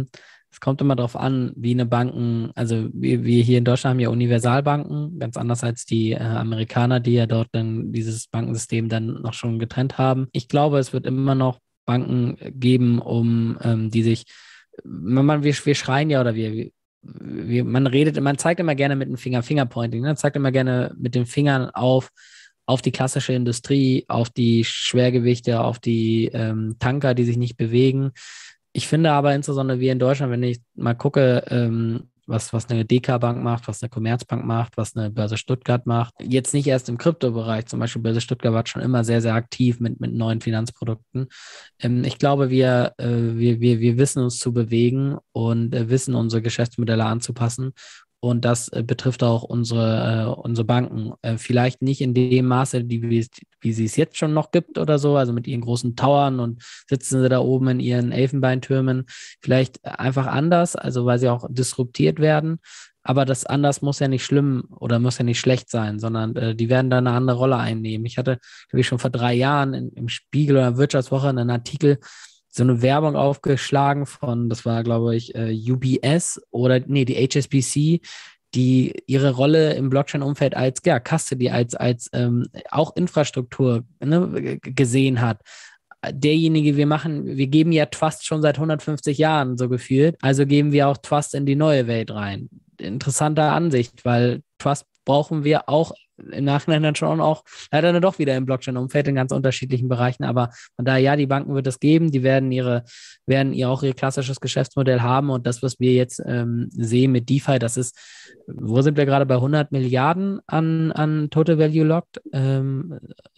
es kommt immer darauf an, wie eine Banken, also wir, wir hier in Deutschland haben ja Universalbanken, ganz anders als die äh, Amerikaner, die ja dort dann dieses Bankensystem dann noch schon getrennt haben. Ich glaube, es wird immer noch Banken geben, um ähm, die sich, man, wir, wir schreien ja oder wir, wir, man redet, man zeigt immer gerne mit dem Finger, Fingerpointing, ne? Zeigt immer gerne mit den Fingern auf, auf die klassische Industrie, auf die Schwergewichte, auf die ähm, Tanker, die sich nicht bewegen. Ich finde aber insbesondere wir in Deutschland, wenn ich mal gucke, ähm, was, was eine D K Bank macht, was eine Commerzbank macht, was eine Börse Stuttgart macht, jetzt nicht erst im Kryptobereich, zum Beispiel Börse Stuttgart war schon immer sehr, sehr aktiv mit, mit neuen Finanzprodukten. Ähm, ich glaube, wir, äh, wir, wir, wir wissen uns zu bewegen und äh, wissen, unsere Geschäftsmodelle anzupassen. Und das äh, betrifft auch unsere, äh, unsere Banken. Äh, vielleicht nicht in dem Maße, die, wie, wie sie es jetzt schon noch gibt oder so, also mit ihren großen Towern und sitzen sie da oben in ihren Elfenbeintürmen. Vielleicht einfach anders, also weil sie auch disruptiert werden. Aber das anders muss ja nicht schlimm oder muss ja nicht schlecht sein, sondern äh, die werden da eine andere Rolle einnehmen. Ich hatte, glaube ich, schon vor drei Jahren in, im Spiegel oder Wirtschaftswoche einen Artikel, so eine Werbung aufgeschlagen von, das war, glaube ich, U B S oder, nee, die H S B C, die ihre Rolle im Blockchain-Umfeld als, ja, Custody, als, als ähm, auch Infrastruktur, ne, gesehen hat. Derjenige, wir machen, wir geben ja Trust schon seit hundertfünfzig Jahren so gefühlt, also geben wir auch Trust in die neue Welt rein. Interessante Ansicht, weil Trust brauchen wir auch im Nachhinein dann schon auch leider dann doch wieder im Blockchain-Umfeld in ganz unterschiedlichen Bereichen, aber von daher, ja, die Banken wird es geben, die werden ihre, werden ihr auch ihr klassisches Geschäftsmodell haben und das, was wir jetzt ähm, sehen mit DeFi, das ist, wo sind wir gerade bei hundert Milliarden an, an Total Value Locked? Ähm,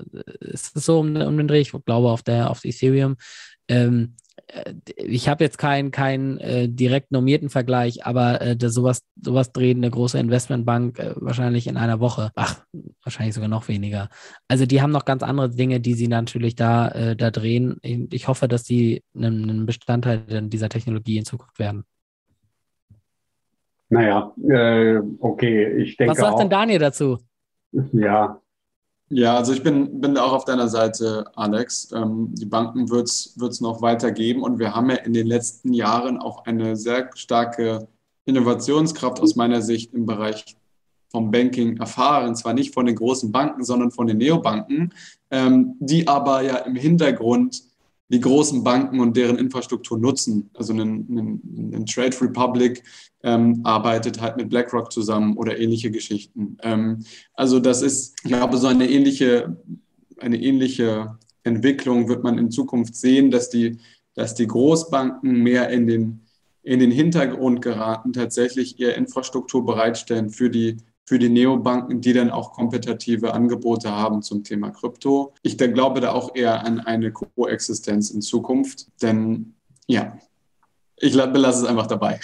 ist es so um, um den Dreh? Ich glaube auf der, auf Ethereum. Ähm, ich habe jetzt keinen kein, äh, direkt normierten Vergleich, aber äh, das, sowas, sowas dreht eine große Investmentbank äh, wahrscheinlich in einer Woche. Ach, wahrscheinlich sogar noch weniger. Also die haben noch ganz andere Dinge, die sie natürlich da, äh, da drehen. Ich, ich hoffe, dass die ein, ein Bestandteil dieser Technologie in Zukunft werden. Naja, äh, okay, ich denke Was sagt auch, denn Daniel dazu? Ja, Ja, also ich bin, bin auch auf deiner Seite, Alex. Ähm, die Banken wird es noch weiter geben und wir haben ja in den letzten Jahren auch eine sehr starke Innovationskraft aus meiner Sicht im Bereich vom Banking erfahren. Zwar nicht von den großen Banken, sondern von den Neobanken, ähm, die aber ja im Hintergrund die großen Banken und deren Infrastruktur nutzen. Also ein, ein, ein Trade Republic ähm, arbeitet halt mit BlackRock zusammen oder ähnliche Geschichten. Ähm, also das ist, ich glaube, so eine ähnliche, eine ähnliche Entwicklung wird man in Zukunft sehen, dass die, dass die Großbanken mehr in den, in den Hintergrund geraten, tatsächlich ihre Infrastruktur bereitstellen für die für die Neobanken, die dann auch kompetitive Angebote haben zum Thema Krypto. Ich da glaube da auch eher an eine Koexistenz in Zukunft, denn ja, ich belasse es einfach dabei.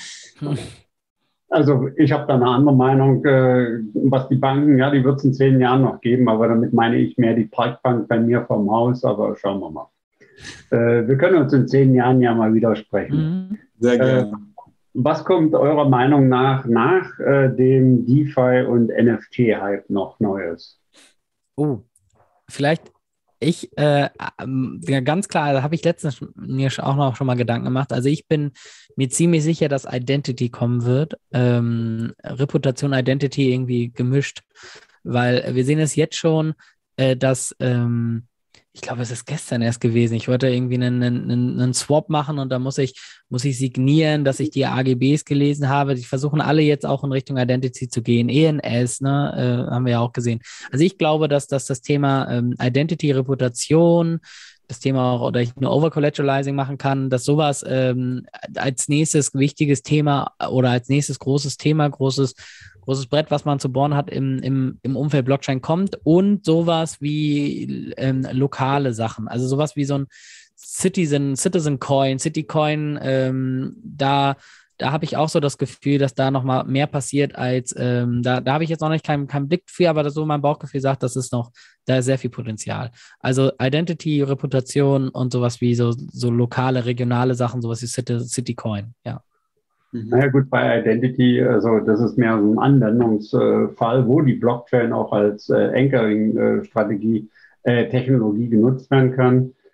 Also ich habe da eine andere Meinung, äh, was die Banken, ja, die wird es in zehn Jahren noch geben, aber damit meine ich mehr die Parkbank bei mir vom Haus, aber schauen wir mal. Äh, wir können uns in zehn Jahren ja mal widersprechen. Sehr gerne. Äh, Was kommt eurer Meinung nach nach äh, dem DeFi und N F T-Hype noch Neues? Oh, vielleicht ich, äh, ja, ganz klar, da habe ich letztens mir auch noch schon mal Gedanken gemacht. Also ich bin mir ziemlich sicher, dass Identity kommen wird. Ähm, Reputation, Identity irgendwie gemischt, weil wir sehen es jetzt schon, äh, dass ähm, ich glaube, es ist gestern erst gewesen. Ich wollte irgendwie einen, einen, einen Swap machen und da muss ich, muss ich signieren, dass ich die A G Bs gelesen habe. Die versuchen alle jetzt auch in Richtung Identity zu gehen. E N S, ne, äh, haben wir ja auch gesehen. Also ich glaube, dass, dass das Thema ähm, Identity, Reputation, das Thema auch, oder ich nur Over-Collateralizing machen kann, dass sowas ähm, als nächstes wichtiges Thema oder als nächstes großes Thema, großes großes Brett, was man zu bohren hat im, im, im Umfeld Blockchain kommt und sowas wie ähm, lokale Sachen, also sowas wie so ein Citizen, Citizen Coin, City Coin, ähm, da, da habe ich auch so das Gefühl, dass da nochmal mehr passiert als, ähm, da, da habe ich jetzt noch nicht keinen keinen Blick für, aber das so mein Bauchgefühl sagt, das ist noch, da ist sehr viel Potenzial. Also Identity, Reputation und sowas wie so, so lokale, regionale Sachen, sowas wie City, City Coin, ja. Naja gut, bei Identity, also das ist mehr so ein Anwendungsfall, wo die Blockchain auch als äh, Anchoring-Strategie, äh, Technologie genutzt werden kann.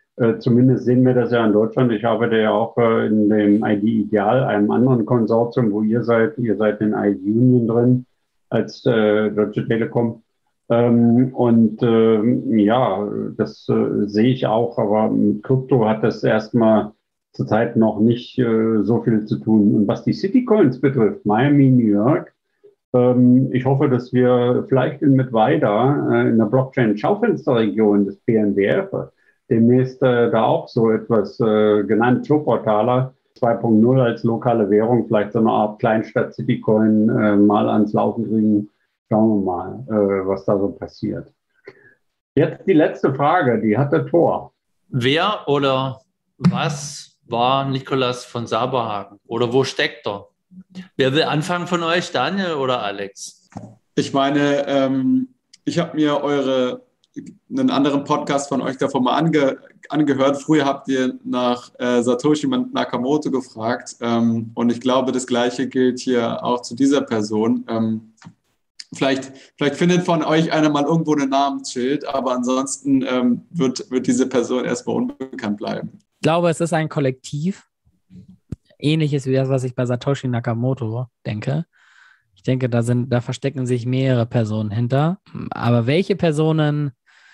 Äh, zumindest sehen wir das ja in Deutschland. Ich arbeite ja auch äh, in dem I D Ideal, einem anderen Konsortium, wo ihr seid. Ihr seid in I D Union drin als äh, Deutsche Telekom. Ähm, und ähm, ja, das äh, sehe ich auch. Aber mit Krypto hat das erstmal zurzeit noch nicht äh, so viel zu tun. Und was die Citycoins betrifft, Miami, New York, ähm, ich hoffe, dass wir vielleicht in Mittweida äh, in der Blockchain-Schaufensterregion des B N B F demnächst äh, da auch so etwas äh, genannt, Showportaler zwei Punkt null als lokale Währung, vielleicht so eine Art Kleinstadt Citycoin äh, mal ans Laufen kriegen. Schauen wir mal, äh, was da so passiert. Jetzt die letzte Frage, die hat der Tor. Wer oder was war Nikolaus von Saberhagen? Oder wo steckt er? Wer will anfangen von euch, Daniel oder Alex? Ich meine, ähm, ich habe mir eure einen anderen Podcast von euch davon mal ange, angehört. Früher habt ihr nach äh, Satoshi Nakamoto gefragt ähm, und ich glaube, das Gleiche gilt hier auch zu dieser Person. Ähm, vielleicht, vielleicht findet von euch einer mal irgendwo ein Namensschild, aber ansonsten ähm, wird, wird diese Person erstmal unbekannt bleiben. Ich glaube, es ist ein Kollektiv, ähnliches wie das, was ich bei Satoshi Nakamoto denke. Ich denke, da sind, da verstecken sich mehrere Personen hinter. Aber welche Personen?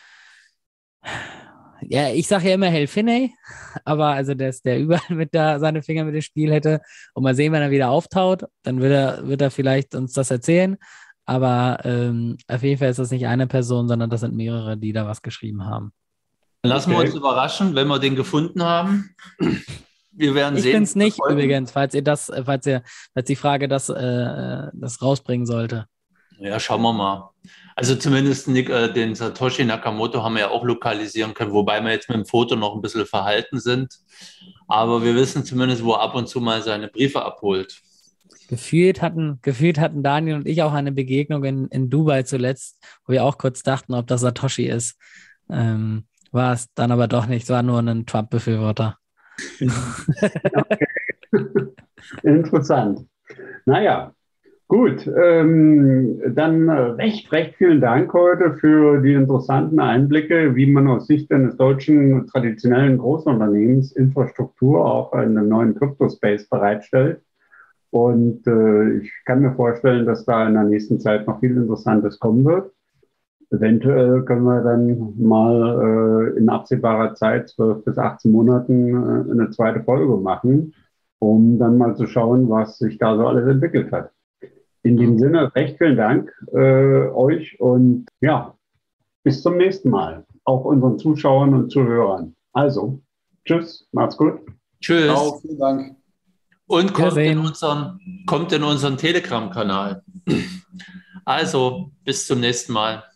Ja, ich sage ja immer Hal Finney, aber also der, der überall mit da seine Finger mit dem Spiel hätte. Und mal sehen, wenn er wieder auftaut, dann wird er, wird er vielleicht uns das erzählen. Aber ähm, auf jeden Fall ist das nicht eine Person, sondern das sind mehrere, die da was geschrieben haben. Lassen Okay. wir uns überraschen, wenn wir den gefunden haben. Wir werden Ich sehen. finde es nicht Folgen. übrigens, falls ihr das, falls ihr, falls die Frage das, äh, das rausbringen sollte. Ja, schauen wir mal. Also zumindest Nick, äh, den Satoshi Nakamoto haben wir ja auch lokalisieren können, wobei wir jetzt mit dem Foto noch ein bisschen verhalten sind. Aber wir wissen zumindest, wo er ab und zu mal seine Briefe abholt. Gefühlt hatten, gefühlt hatten Daniel und ich auch eine Begegnung in, in Dubai zuletzt, wo wir auch kurz dachten, ob das Satoshi ist. Ähm, war es dann aber doch nicht, es war nur ein Trump-Befürworter. Okay. Interessant. Naja, gut. Ähm, dann recht, recht vielen Dank heute für die interessanten Einblicke, wie man aus Sicht eines deutschen traditionellen Großunternehmens Infrastruktur auch in einem neuen Crypto-Space bereitstellt. Und äh, ich kann mir vorstellen, dass da in der nächsten Zeit noch viel Interessantes kommen wird. Eventuell können wir dann mal äh, in absehbarer Zeit, zwölf bis achtzehn Monaten, äh, eine zweite Folge machen, um dann mal zu schauen, was sich da so alles entwickelt hat. In dem Sinne, recht vielen Dank äh, euch und ja, bis zum nächsten Mal. Auch unseren Zuschauern und Zuhörern. Also, tschüss, macht's gut. Tschüss. Auch vielen Dank. Und kommt in Wiedersehen. unseren, kommt in unseren Telegram-Kanal. Also, bis zum nächsten Mal.